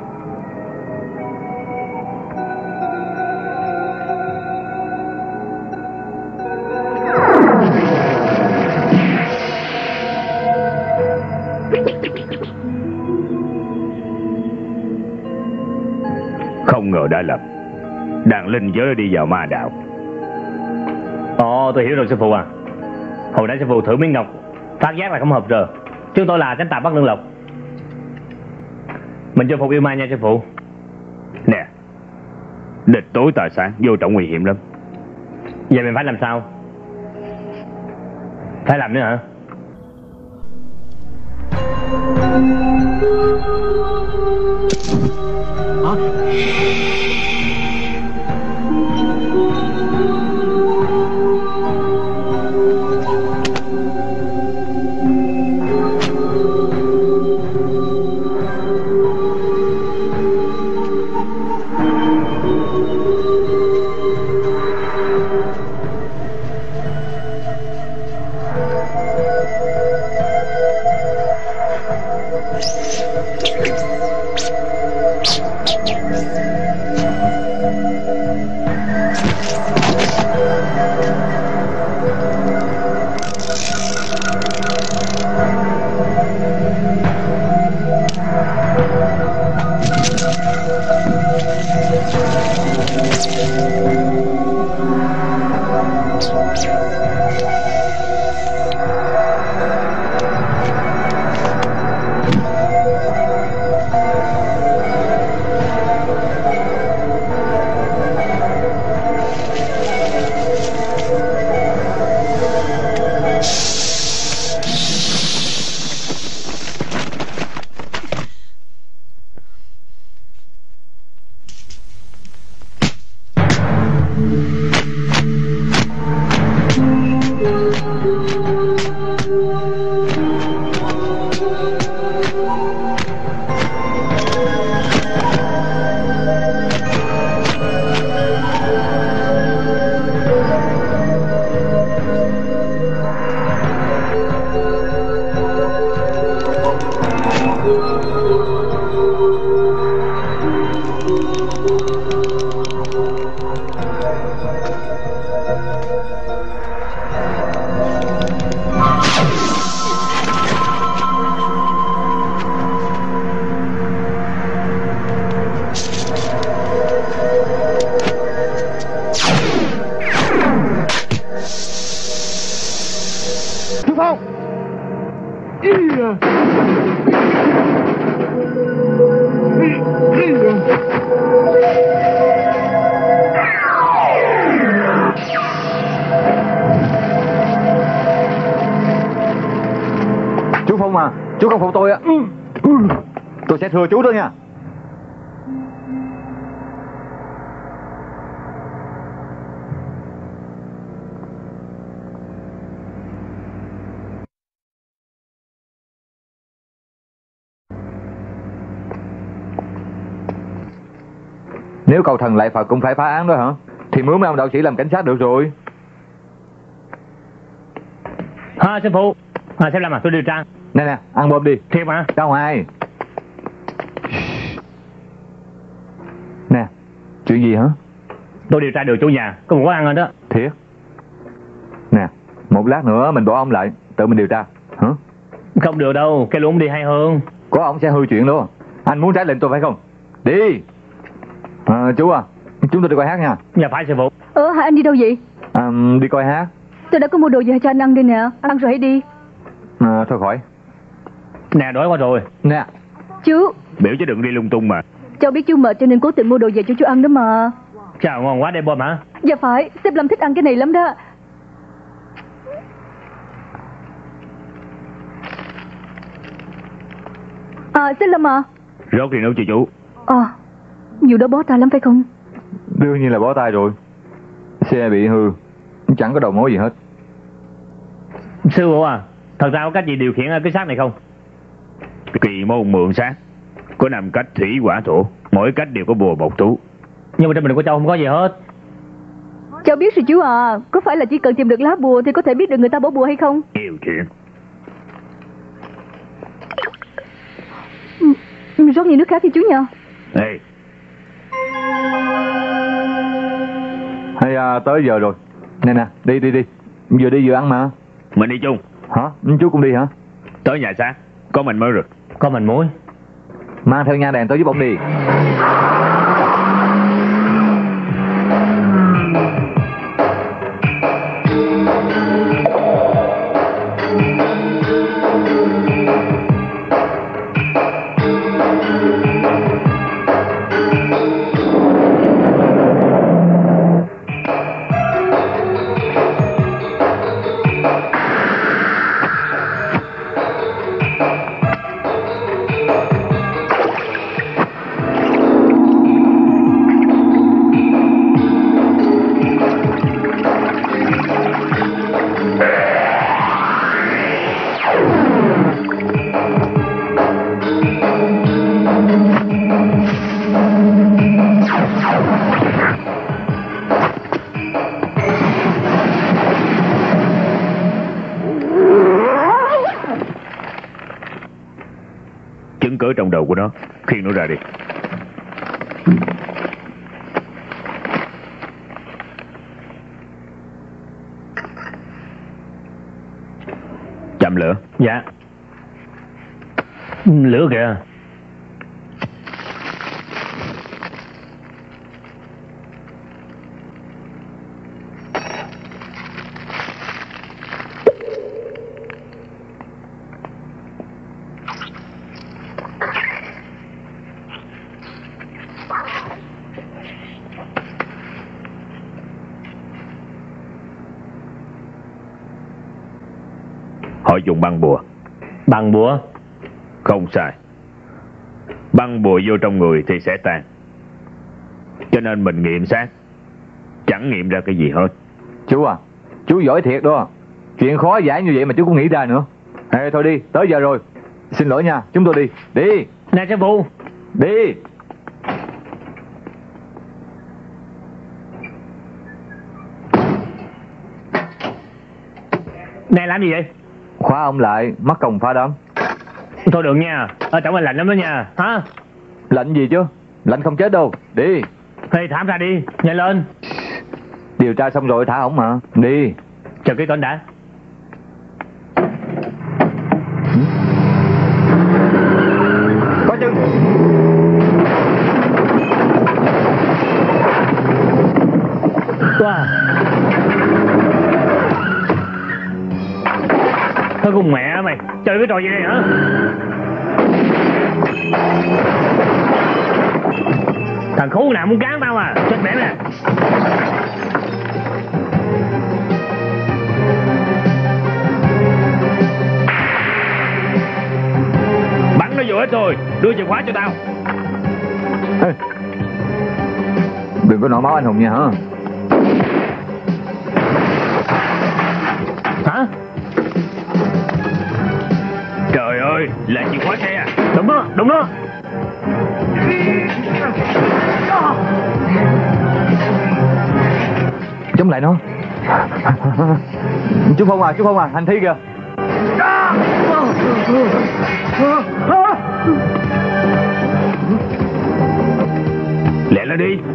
không ngờ đã lầm. Đàn linh giới đi vào ma đạo. Ồ, tôi hiểu rồi sư phụ à. Hồi nãy sư phụ thử miếng ngọc, phát giác là không hợp rồi. Chúng tôi là cánh tà Bắc Lương Lộc. Mình cho phục yêu ma nha sư phụ. Nè, địch tối tà sáng, vô trọng nguy hiểm lắm. Vậy mình phải làm sao? Phải làm nữa hả? Chú không phục tôi á, tôi sẽ thưa chú đó nha. Nếu cầu thần lại Phật cũng phải phá án đó hả? Thì mướn mấy ông đạo sĩ làm cảnh sát được rồi. Sư phụ, xem làm tôi điều tra. Nè, ăn bơm đi. Thiệt mà. Ra ngoài. Nè, chuyện gì hả? Tôi điều tra được chủ nhà, có một quán ăn rồi đó. Thiệt? Nè, một lát nữa mình bỏ ông lại, tự mình điều tra. Hả? Không được đâu, cái luôn đi hay hơn. Có ông sẽ hư chuyện luôn. Anh muốn trái lệnh tôi phải không? Đi. Chú à, chúng tôi đi coi hát nha. Dạ phải sư phụ. Hả, anh đi đâu vậy? Đi coi hát. Tôi đã có mua đồ gì cho anh ăn đây nè. Ăn rồi hãy đi. Thôi khỏi. Nè, đói quá rồi. Nè. Chú. Biểu chứ đừng đi lung tung mà. Cháu biết chú mệt cho nên cố tình mua đồ về cho chú ăn đó mà. Chào, ngon quá đây bom hả? Dạ phải, sếp Lâm thích ăn cái này lắm đó. Sếp Lâm à. Rót đi nấu cho chú. Nhiều đó bó tay lắm phải không? Đương nhiên là bó tay rồi. Xe bị hư, chẳng có đầu mối gì hết. Sư phụ à, thật ra có cách gì điều khiển cái xác này không? Kỳ môn mượn xác có 5 cách thủy hỏa thổ, mỗi cách đều có bùa một tú. Nhưng mà trên mình của cháu không có gì hết. Cháu biết rồi chú à. Có phải là chỉ cần tìm được lá bùa thì có thể biết được người ta bỏ bùa hay không? Nhiều chuyện. Rót nhiều nước khác thì chú nha. Ê. Hay tới giờ rồi. Nè, đi. Vừa đi vừa ăn mà. Mình đi chung. Hả? Chú cũng đi hả? Tới nhà xác có mình mới được. Có mình muối. Mang theo nha đèn tới giúp ông đi. Chứng cớ trong đầu của nó, khiêng nó ra đi. Châm lửa. Dạ. Lửa kìa. Họ dùng băng bùa. Băng bùa? Không sai. Băng bùa vô trong người thì sẽ tan. Cho nên mình nghiệm xác chẳng nghiệm ra cái gì hết. Chú à, chú giỏi thiệt đó. Chuyện khó giải như vậy mà chú cũng nghĩ ra nữa. Thôi đi, tới giờ rồi. Xin lỗi nha, chúng tôi đi. Đi. Nè sư phụ. Đi. Nè làm gì vậy? Khóa ông lại, mắc công phá đám. Thôi được nha, ở trong này lạnh lắm đó nha. Hả? Lạnh gì chứ? Lạnh không chết đâu. Đi. Thì thả ra đi, nhanh lên. Điều tra xong rồi thả ổng mà. Đi. Chờ cái tên đã. Có chân. Wow. Thôi cùng mẹ mày, chơi cái trò gì đây hả? Thằng khốn nào muốn cán tao à, chết mẹ nè. Chết rồi, đưa chìa khóa cho tao. Ê, đừng có nổ máu anh Hùng nha hả? Hả? Trời ơi, là chìa khóa xe à? Đúng đó, đúng đó. Chống lại nó. Chú Phong à, hành thi kìa. Lẹ lên đi.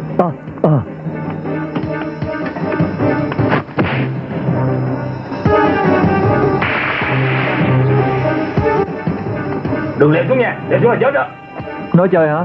Đừng leo xuống nha, leo xuống là chết đó. Nói chơi hả?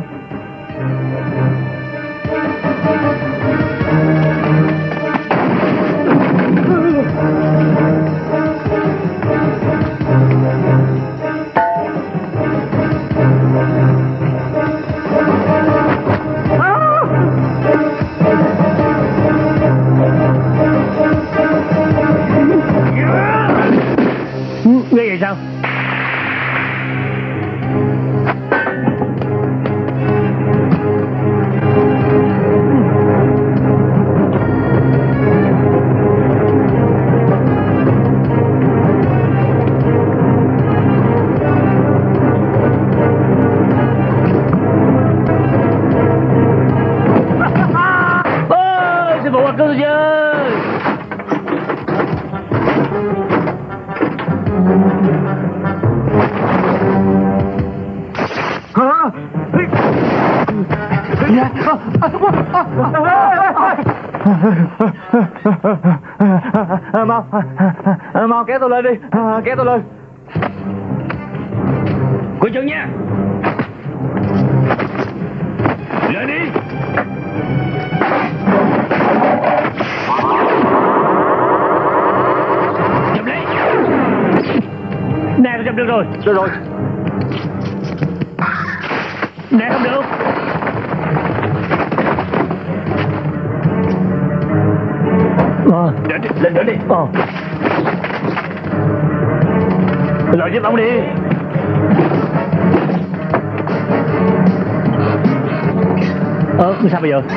Ghê vậy sao? Sư phụ cứu tôi chơi. Mau kéo tôi lên đi, kéo tôi lên. Coi chừng nha. Lên đi. Chậm lấy. Nè, tôi chậm được rồi. Được rồi. Nè, không được. Đến đi, lên đi. Lợi giúp ông đi. Sao bây giờ?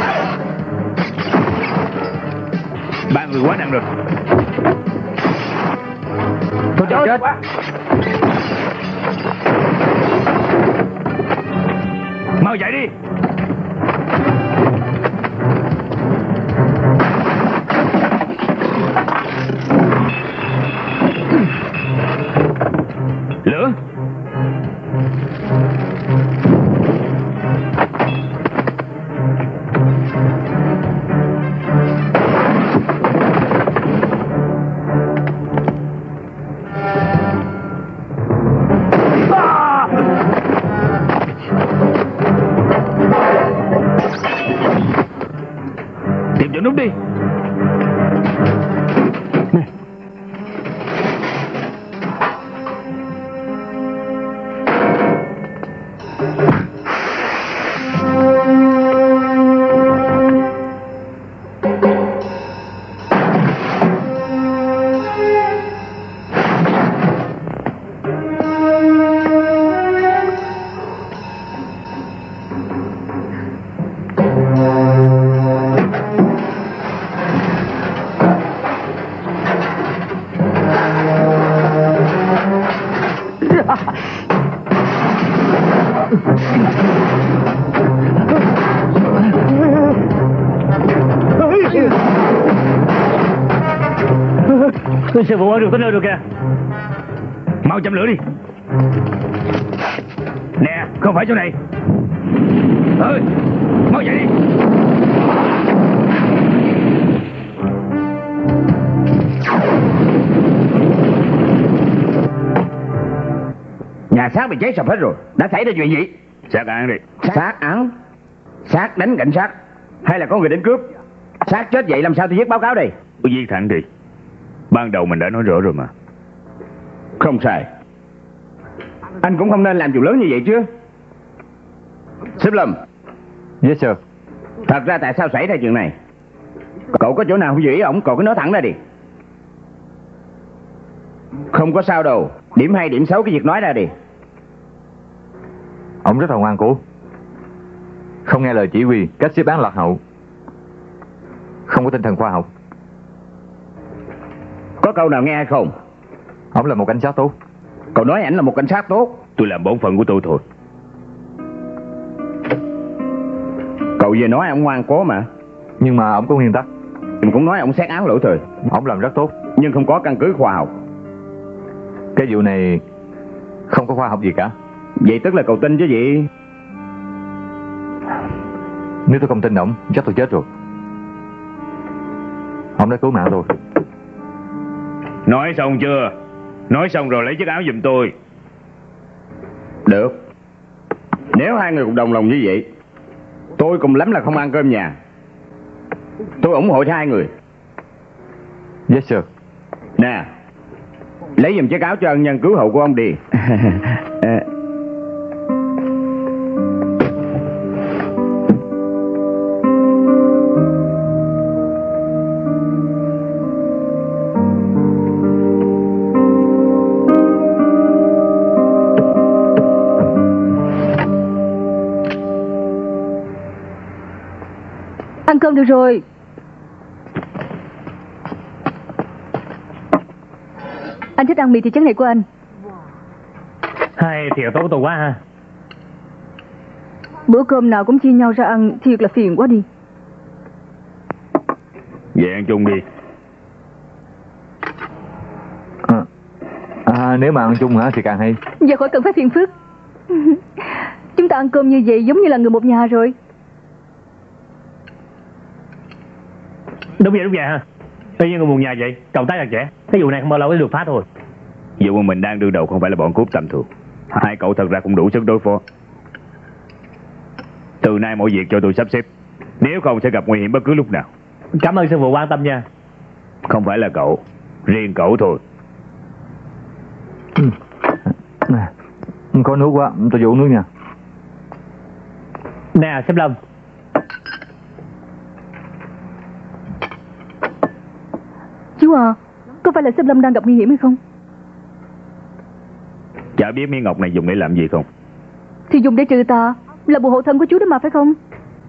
Ba người quá nặng rồi. Tôi chết. Mau chạy đi. Lửa. Tìm chỗ núp đi. Sư phụ ở được tới nơi rồi kìa. Mau châm lửa đi. Nè, không phải chỗ này. Ơi, mau chạy đi. Nhà xác bị cháy sập hết rồi. Đã xảy ra chuyện gì? Xác án đi. Xác án? Xác đánh cảnh sát? Hay là có người đến cướp? Xác chết vậy làm sao tôi viết báo cáo đây? Cứ viết thẳng đi. Ban đầu mình đã nói rõ rồi mà. Không sai. Anh cũng không nên làm chuyện lớn như vậy chứ. Sếp Lâm. Yes sir. Thật ra tại sao xảy ra chuyện này? Cậu có chỗ nào không giữ ý ổng, cậu cứ nói thẳng ra đi. Không có sao đâu. Điểm hay điểm xấu cái việc nói ra đi. Ông rất là ngoan cố, không nghe lời chỉ huy, cách xếp án lạc hậu, không có tinh thần khoa học. Có câu nào nghe hay không? Ông là một cảnh sát tốt. Cậu nói ảnh là một cảnh sát tốt. Tôi làm bổn phận của tôi thôi. Cậu vừa nói ông ngoan cố mà. Nhưng mà ông có nguyên tắc. Mình cũng nói ông xét án lỗi thời. Ông làm rất tốt, nhưng không có căn cứ khoa học. Cái vụ này không có khoa học gì cả. Vậy tức là cậu tin chứ gì? Nếu tôi không tin ông, chắc tôi chết rồi. Ông đã cứu mạng tôi. Nói xong chưa? Nói xong rồi lấy chiếc áo giùm tôi. Được. Nếu hai người cùng đồng lòng như vậy, tôi cùng lắm là không ăn cơm nhà. Tôi ủng hộ cho hai người. Yes sir. Nè, lấy giùm chiếc áo cho ân nhân cứu hộ của ông đi. Ăn cơm được rồi. Anh thích ăn mì thì chén này của anh. Hay thiệt tốt của tôi quá ha. Bữa cơm nào cũng chia nhau ra ăn, thiệt là phiền quá đi. Về ăn chung đi. Nếu mà ăn chung hả thì càng hay. Giờ khỏi cần phải phiền phức. Chúng ta ăn cơm như vậy giống như là người một nhà rồi. Đúng vậy ha. Y như người một nhà vậy. Cộng tác chặt chẽ. Cái vụ này không bao lâu mới được phá thôi. Vụ mà mình đang đương đầu không phải là bọn cướp tầm thường. Hai cậu thật ra cũng đủ sức đối phó. Từ nay mọi việc cho tôi sắp xếp, nếu không sẽ gặp nguy hiểm bất cứ lúc nào. Cảm ơn sư phụ quan tâm nha. Không phải là cậu, riêng cậu thôi. Có nước quá, tôi vô uống nước nha. Nè sếp Lâm. Chú à, có phải là sếp Lâm đang gặp nguy hiểm hay không? Chả biết miếng ngọc này dùng để làm gì không? Thì dùng để trừ tà, là bùa hộ thân của chú đó mà phải không?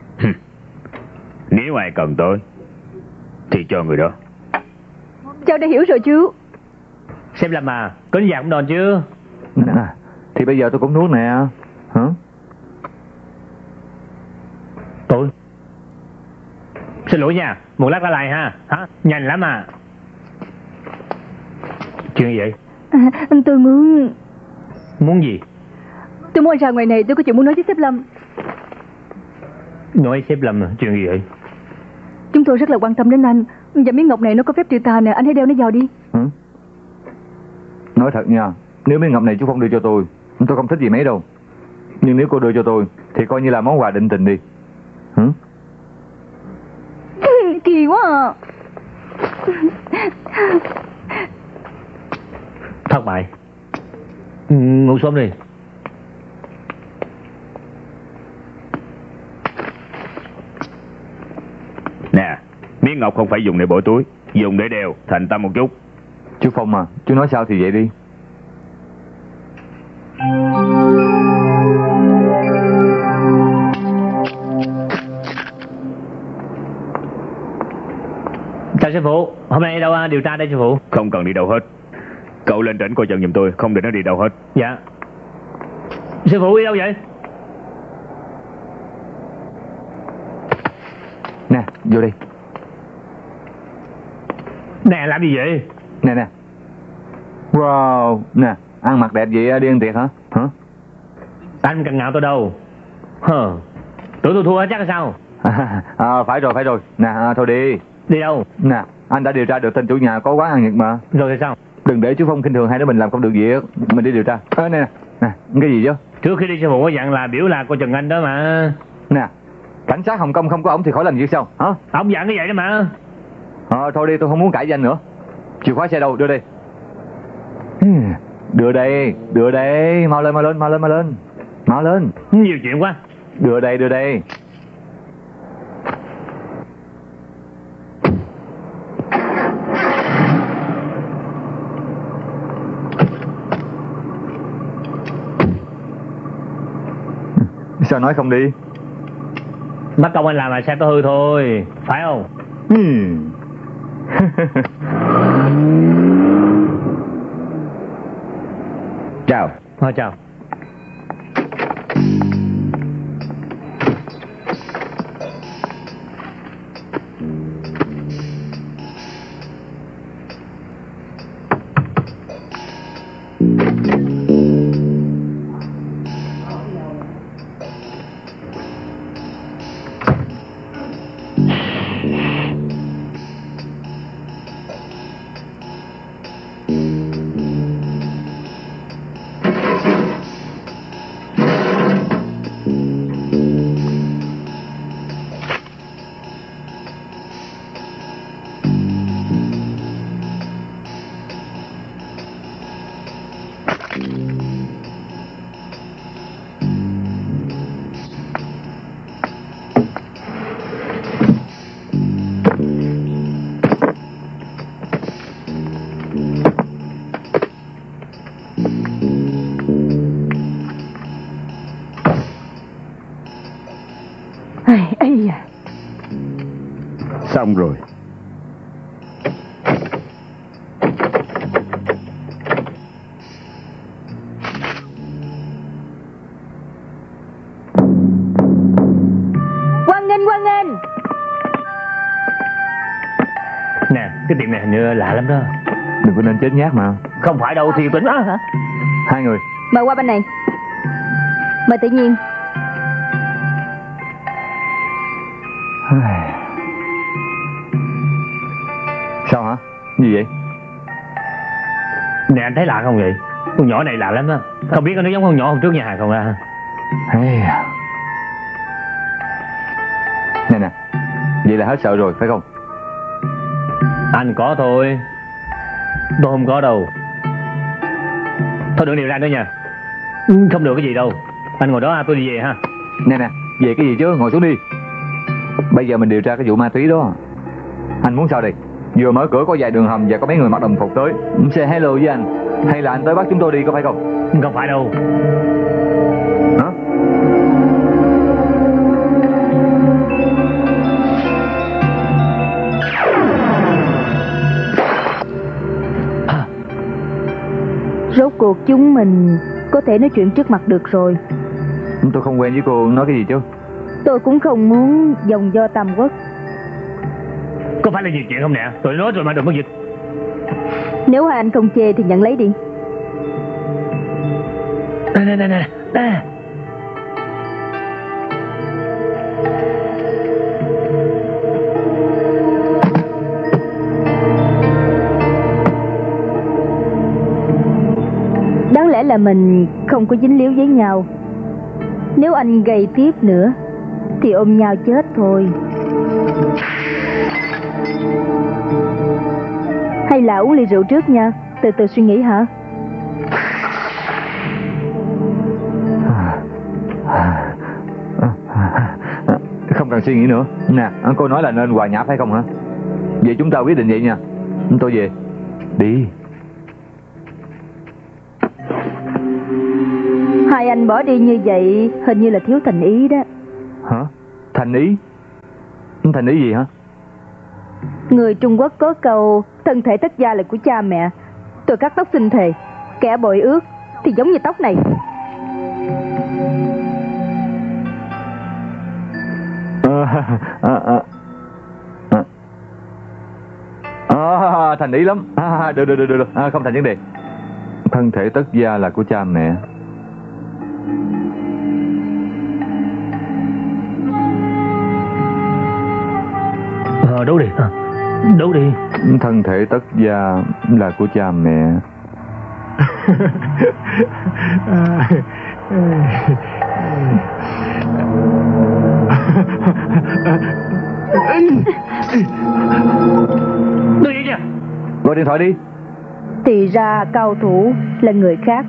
Nếu ai cần tới thì cho người đó. Cháu đã hiểu rồi chú. Sếp Lâm à, có dạng cũng đòn chứ. Thì bây giờ tôi cũng nuốt nè. Hả? Tôi xin lỗi nha, một lát ra lại ha. Hả? Nhanh lắm à. Chuyện gì vậy? Tôi muốn... Muốn gì? Tôi muốn ra ngoài này, tôi có chuyện muốn nói với sếp Lâm. Nói sếp Lâm à? Chuyện gì vậy? Chúng tôi rất là quan tâm đến anh. Và miếng ngọc này nó có phép trừ tà nè, anh hãy đeo nó vào đi. Nói thật nha, nếu miếng ngọc này chú không đưa cho tôi không thích gì mấy đâu. Nhưng nếu cô đưa cho tôi thì coi như là món quà định tình đi. Kỳ quá à. Thất bại. Ngủ sớm đi. Nè, miếng ngọc không phải dùng để bỏ túi, dùng để đeo, thành tâm một chút. Chú Phong à, chú nói sao thì vậy đi. Chào sư phụ, hôm nay đâu điều tra đây sư phụ? Không cần đi đâu hết. Cậu lên trển coi chừng giùm tôi, không để nó đi đâu hết. Dạ. Sư phụ đi đâu vậy? Nè, vô đi. Nè, làm gì vậy? Nè. Wow, nè, ăn mặc đẹp vậy điên tiệt hả? Anh cần ngạo tôi đâu. Tưởng tôi thua chắc là sao? Phải rồi. Nè, thôi đi. Đi đâu? Nè, anh đã điều tra được tên chủ nhà có quán ăn Nhật mà. Rồi thì sao? Đừng để chú Phong khinh thường hai đứa mình làm không được việc. Mình đi điều tra. Nè, cái gì chứ? Trước khi đi sư phụ có dặn là biểu là cô Trần Anh đó mà. Nè, cảnh sát Hồng Kông không có ổng thì khỏi làm việc sao? Hả? Ông dặn như vậy đó mà. Thôi đi, tôi không muốn cãi với anh nữa. Chìa khóa xe đâu, đưa đây. Đưa đây, mau lên. Nhiều chuyện quá. Đưa đây. Sao nói không đi? Mất công anh làm là xe có hư thôi, phải không? Chào. Chào. Xong rồi. Hoan nghênh. Nè, cái tiệm này hình như lạ lắm đó. Đừng có nên chết nhát mà. Không phải đâu thì tính đó hả? Hai người. Mời qua bên này. Mời Tự Nhiên. Sao hả? Gì vậy? Nè, anh thấy lạ không vậy? Con nhỏ này lạ lắm đó. Không biết nó giống con nhỏ hôm trước nhà hàng không ra. Nè, vậy là hết sợ rồi phải không? Anh có thôi, tôi không có đâu. Thôi đừng điều ra nữa nha. Không được cái gì đâu. Anh ngồi đó tôi đi về ha. Nè, về cái gì chứ, ngồi xuống đi. Bây giờ mình điều tra cái vụ ma túy đó. Anh muốn sao đây? Vừa mở cửa có vài đường hầm và có mấy người mặc đồng phục tới. Say hello với anh. Hay là anh tới bắt chúng tôi đi có phải không? Không phải đâu. Hả? Rốt cuộc chúng mình có thể nói chuyện trước mặt được rồi. Tôi không quen với cô, nói cái gì chứ? Tôi cũng không muốn dòng do Tam Quốc. Có phải là nhiều chuyện không nè? Tôi nói rồi mà đừng có dịch. Nếu hai anh không chê thì nhận lấy đi. Nè. Đáng lẽ là mình không có dính líu với nhau. Nếu anh gầy tiếp nữa thì ôm nhau chết thôi. Hay là uống ly rượu trước nha, từ từ suy nghĩ hả? Không cần suy nghĩ nữa. Nè, cô nói là nên hòa nhã phải không hả? Vậy chúng ta quyết định vậy nha. Tôi về. Đi. Hai anh bỏ đi như vậy hình như là thiếu thành ý đó. Hả? Thành ý? Thành ý gì hả? Người Trung Quốc có câu thân thể tất gia là của cha mẹ. Tôi cắt tóc xin thề, kẻ bội ước thì giống như tóc này. Thành ý lắm. Được. Không thành vấn đề. Thân thể tất gia là của cha mẹ. Đấu đi. Thân thể tất gia là của cha mẹ. Tôi vậy nha. Gọi điện thoại đi. Thì ra cao thủ là người khác.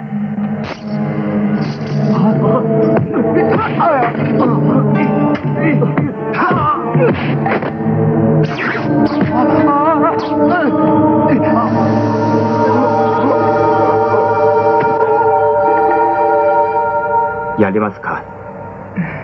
Yaりますか。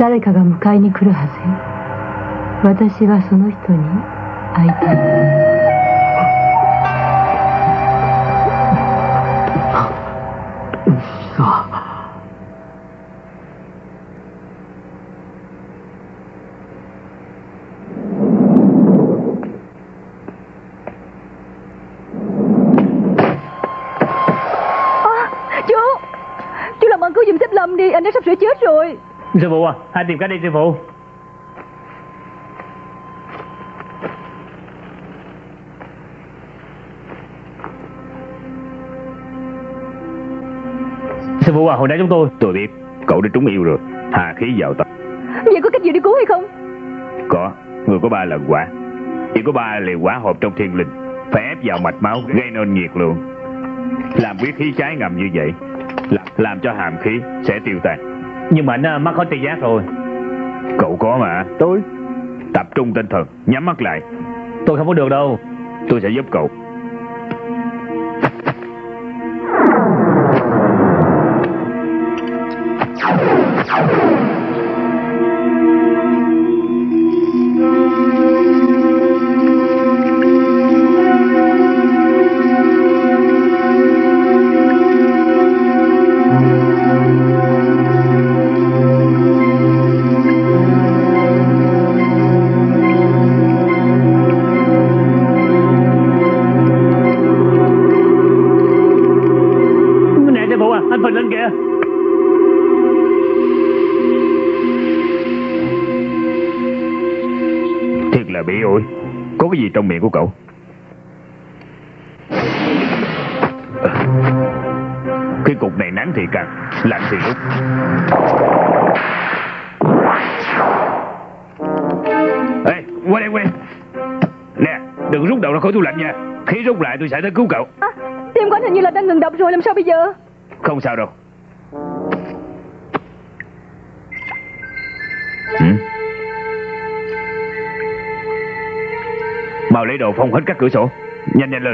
誰かが迎えに来るはずよ。私はその人に会いたい。Chú làm ơn cứu giùm sếp Lâm đi, anh ấy sắp sửa chết rồi. Sư phụ à, hai tìm cách đi sư phụ. Sư phụ à, hồi nãy chúng tôi biết cậu đã trúng yêu rồi, hà khí vào tâm. Vậy có cách gì để cứu hay không? Có, người có 3 lần quả, chỉ có 3 liều quả hộp trong thiên linh, phải ép vào mạch máu gây nên nhiệt lượng, làm huyết khí trái ngầm như vậy, làm cho hàm khí sẽ tiêu tan. Nhưng mà anh mắc hết tri giác rồi. Cậu có mà. Tôi tập trung tinh thần, nhắm mắt lại. Tôi không có được đâu. Tôi sẽ giúp cậu. Bị ổi, có cái gì trong miệng của cậu? Cái cục này nắng thì càng, lạnh thì lúc. Ê, qua đây. Nè, đừng rút đầu ra khỏi tủ lạnh nha. Khi rút lại tôi sẽ tới cứu cậu. Tim của anh hình như là đang ngừng đập rồi, làm sao bây giờ? Không sao đâu. Mau lấy đồ phong hết các cửa sổ. Nhanh lên.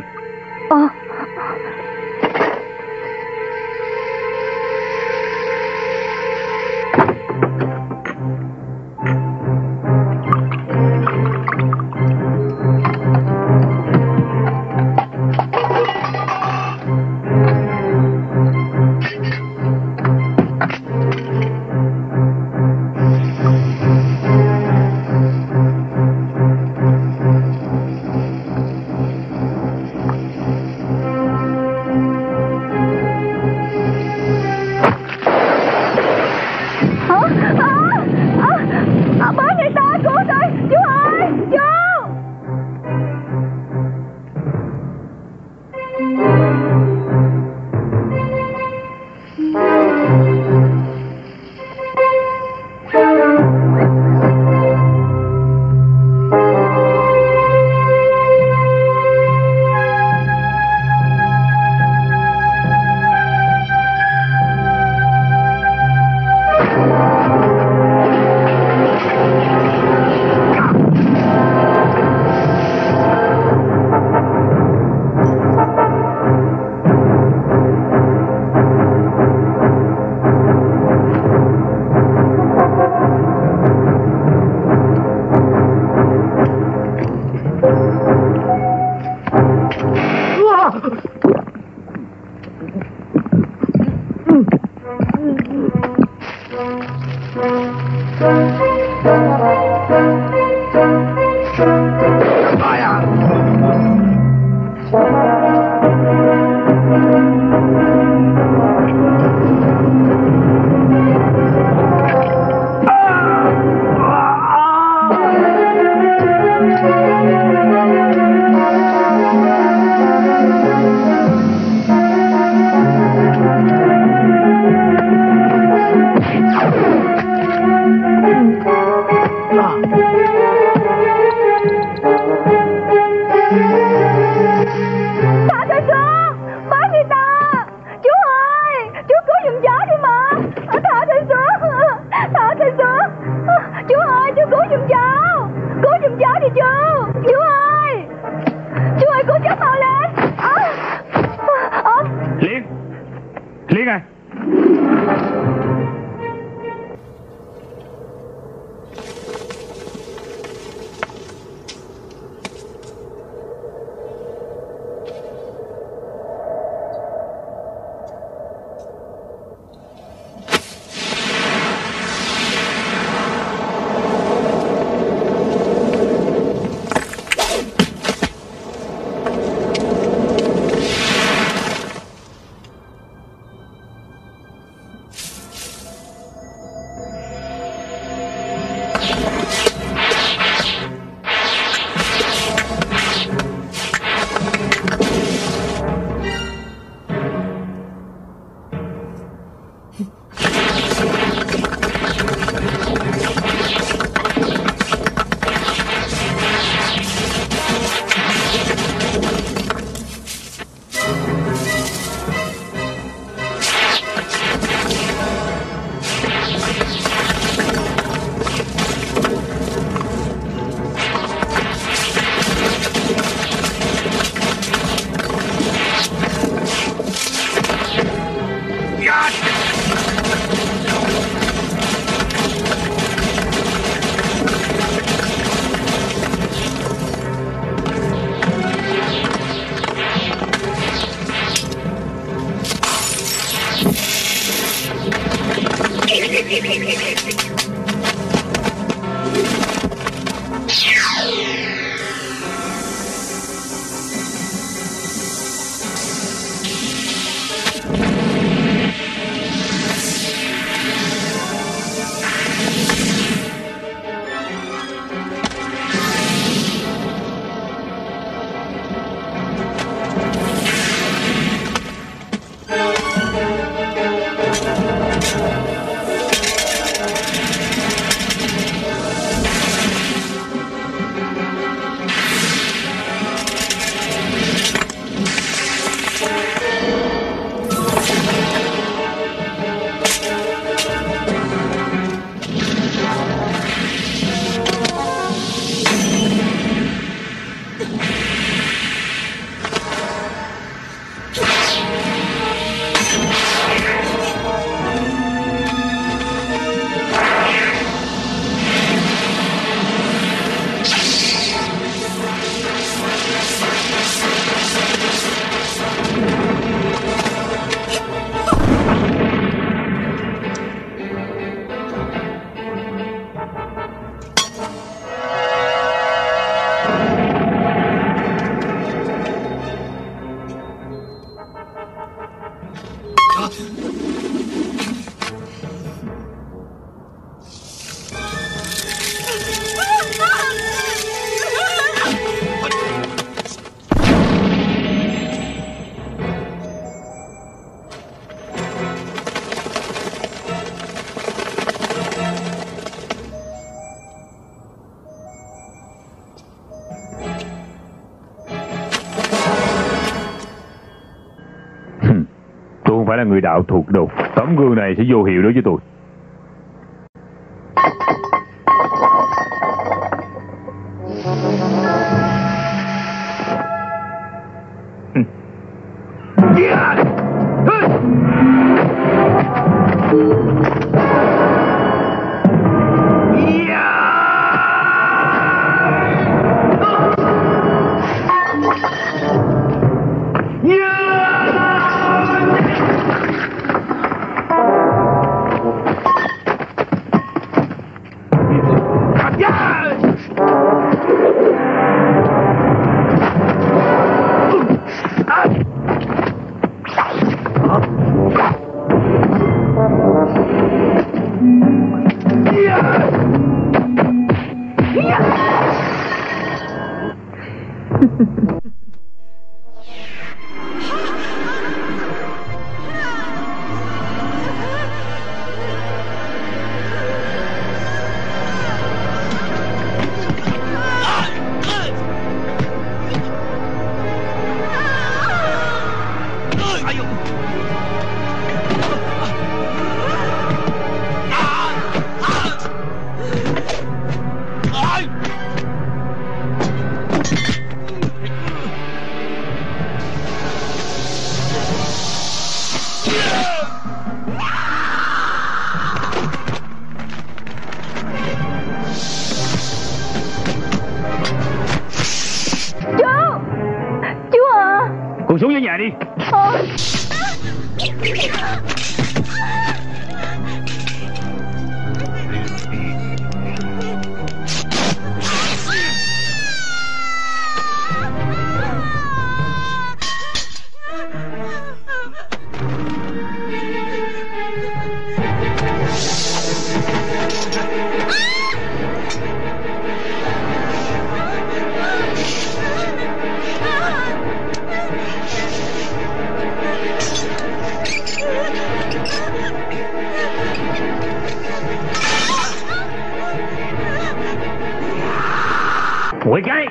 phải là người đạo thuộc đồ. Tấm gương này sẽ vô hiệu đối với tôi. Con xuống dưới nhà đi. Quỷ cái.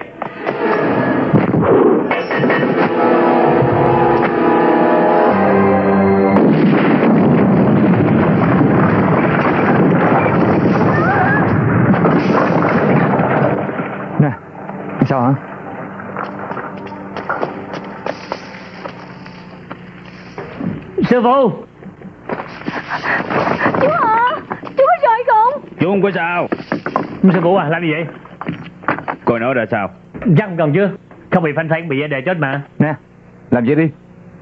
Nè, sao hả? Sư phụ. Chú hả? Chú có sợ không? Chú không có sao. Sư phụ à, làm gì vậy? Coi nó ra sao? Chắc không cần chứ. Không bị phanh thây bị đè chết mà. Nè, làm vậy đi.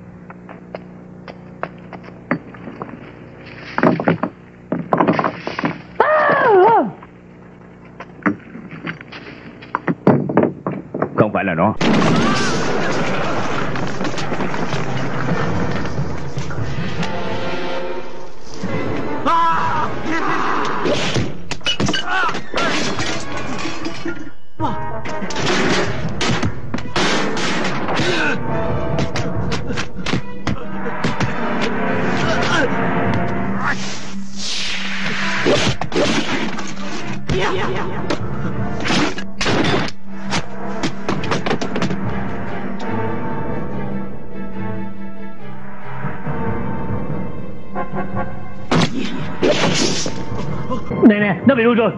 Không phải là nó. Nè nè, nó bị đuôi rồi.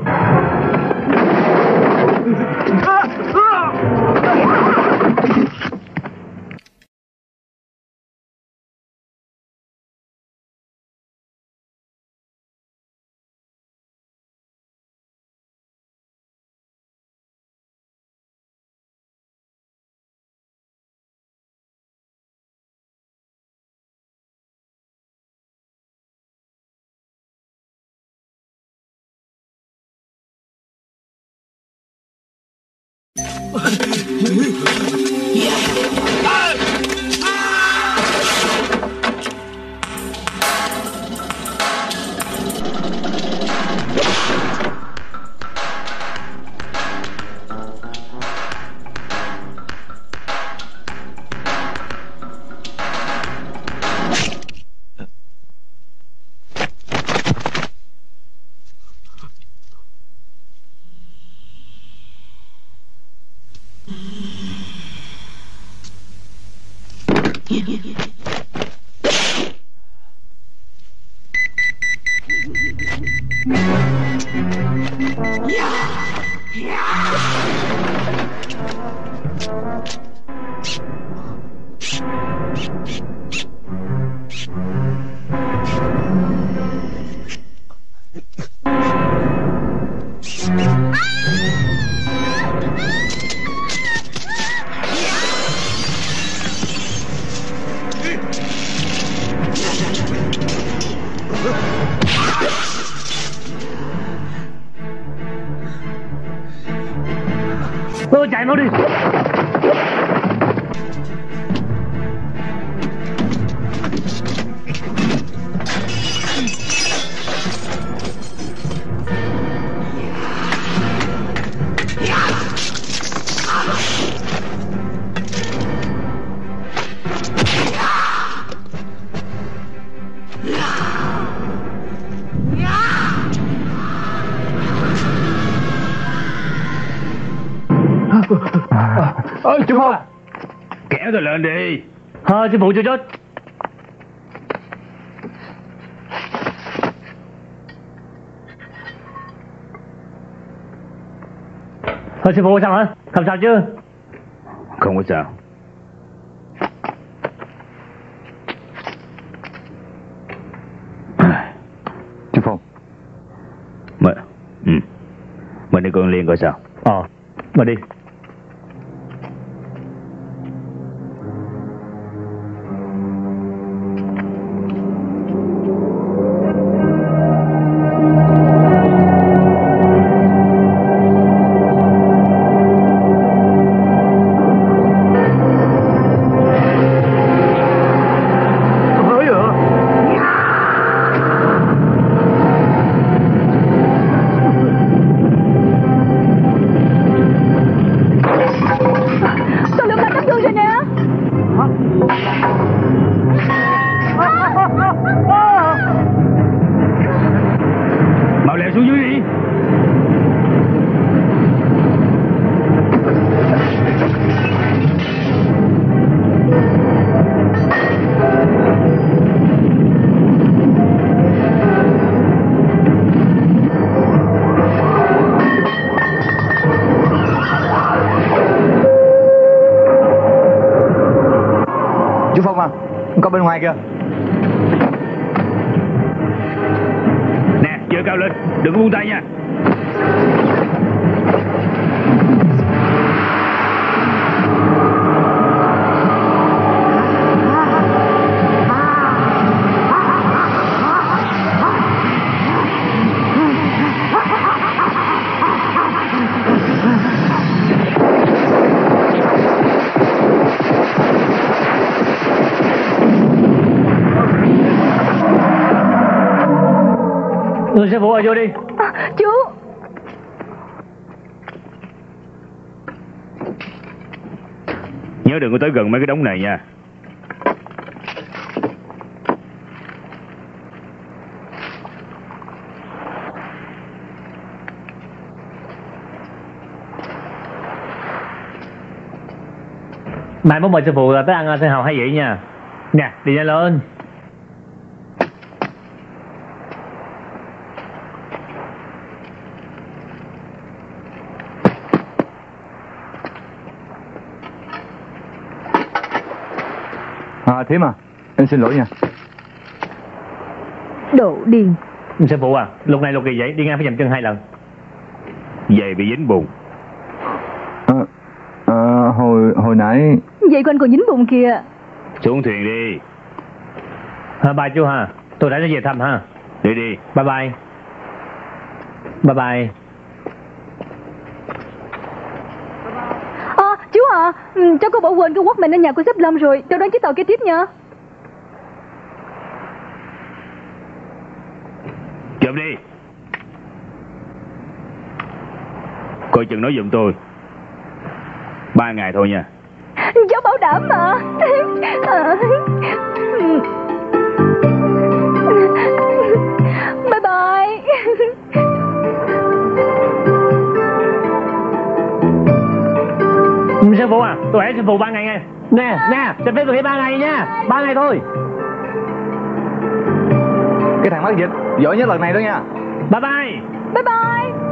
Tôi chạy mau đi. Chú Phong. Kéo tôi lên đi. Sư phụ chưa chết. Sư phụ sao hả? Không sao chứ? Không có sao. Chú Phong. Mình đi con Liên coi sao. Mà đi. Mau leo xuống dưới đi. Chú Phong à, có bên ngoài kìa. Nè, giơ cao lên, đừng có buông tay nha. Sư phụ ơi, vô đi. Chú. Nhớ đừng có tới gần mấy cái đống này nha. Mai mốt mời sư phụ tới ăn sinh hào hay vậy nha. Nè, đi nhanh lên. Thím à, em xin lỗi nha. Đồ điên. Sư phụ à, lúc này lúc kỳ vậy, đi ngang phải dầm chân 2 lần. Giày bị dính bùn. Hồi nãy. Vậy của anh còn dính bùn kìa. Xuống thuyền đi. Bye chú ha, tôi đã về thăm ha. Đi đi. Bye bye. Bye bye. Chú à, cháu có bỏ quên cái Walkman ở nhà của sếp Lâm rồi. Cháu đón chiếc tàu kế tiếp nha. Chậm đi. Coi chừng nói giùm tôi. 3 ngày thôi nha. Cháu bảo đảm mà. Bye bye. Sư phụ à, tôi hẹn sư phụ 3 ngày nha. Nè, cho phép tôi nghỉ 3 ngày nha. 3 ngày thôi. Cái thằng mắc dịch giỏi nhất lần này đó nha. Bye bye. Bye bye.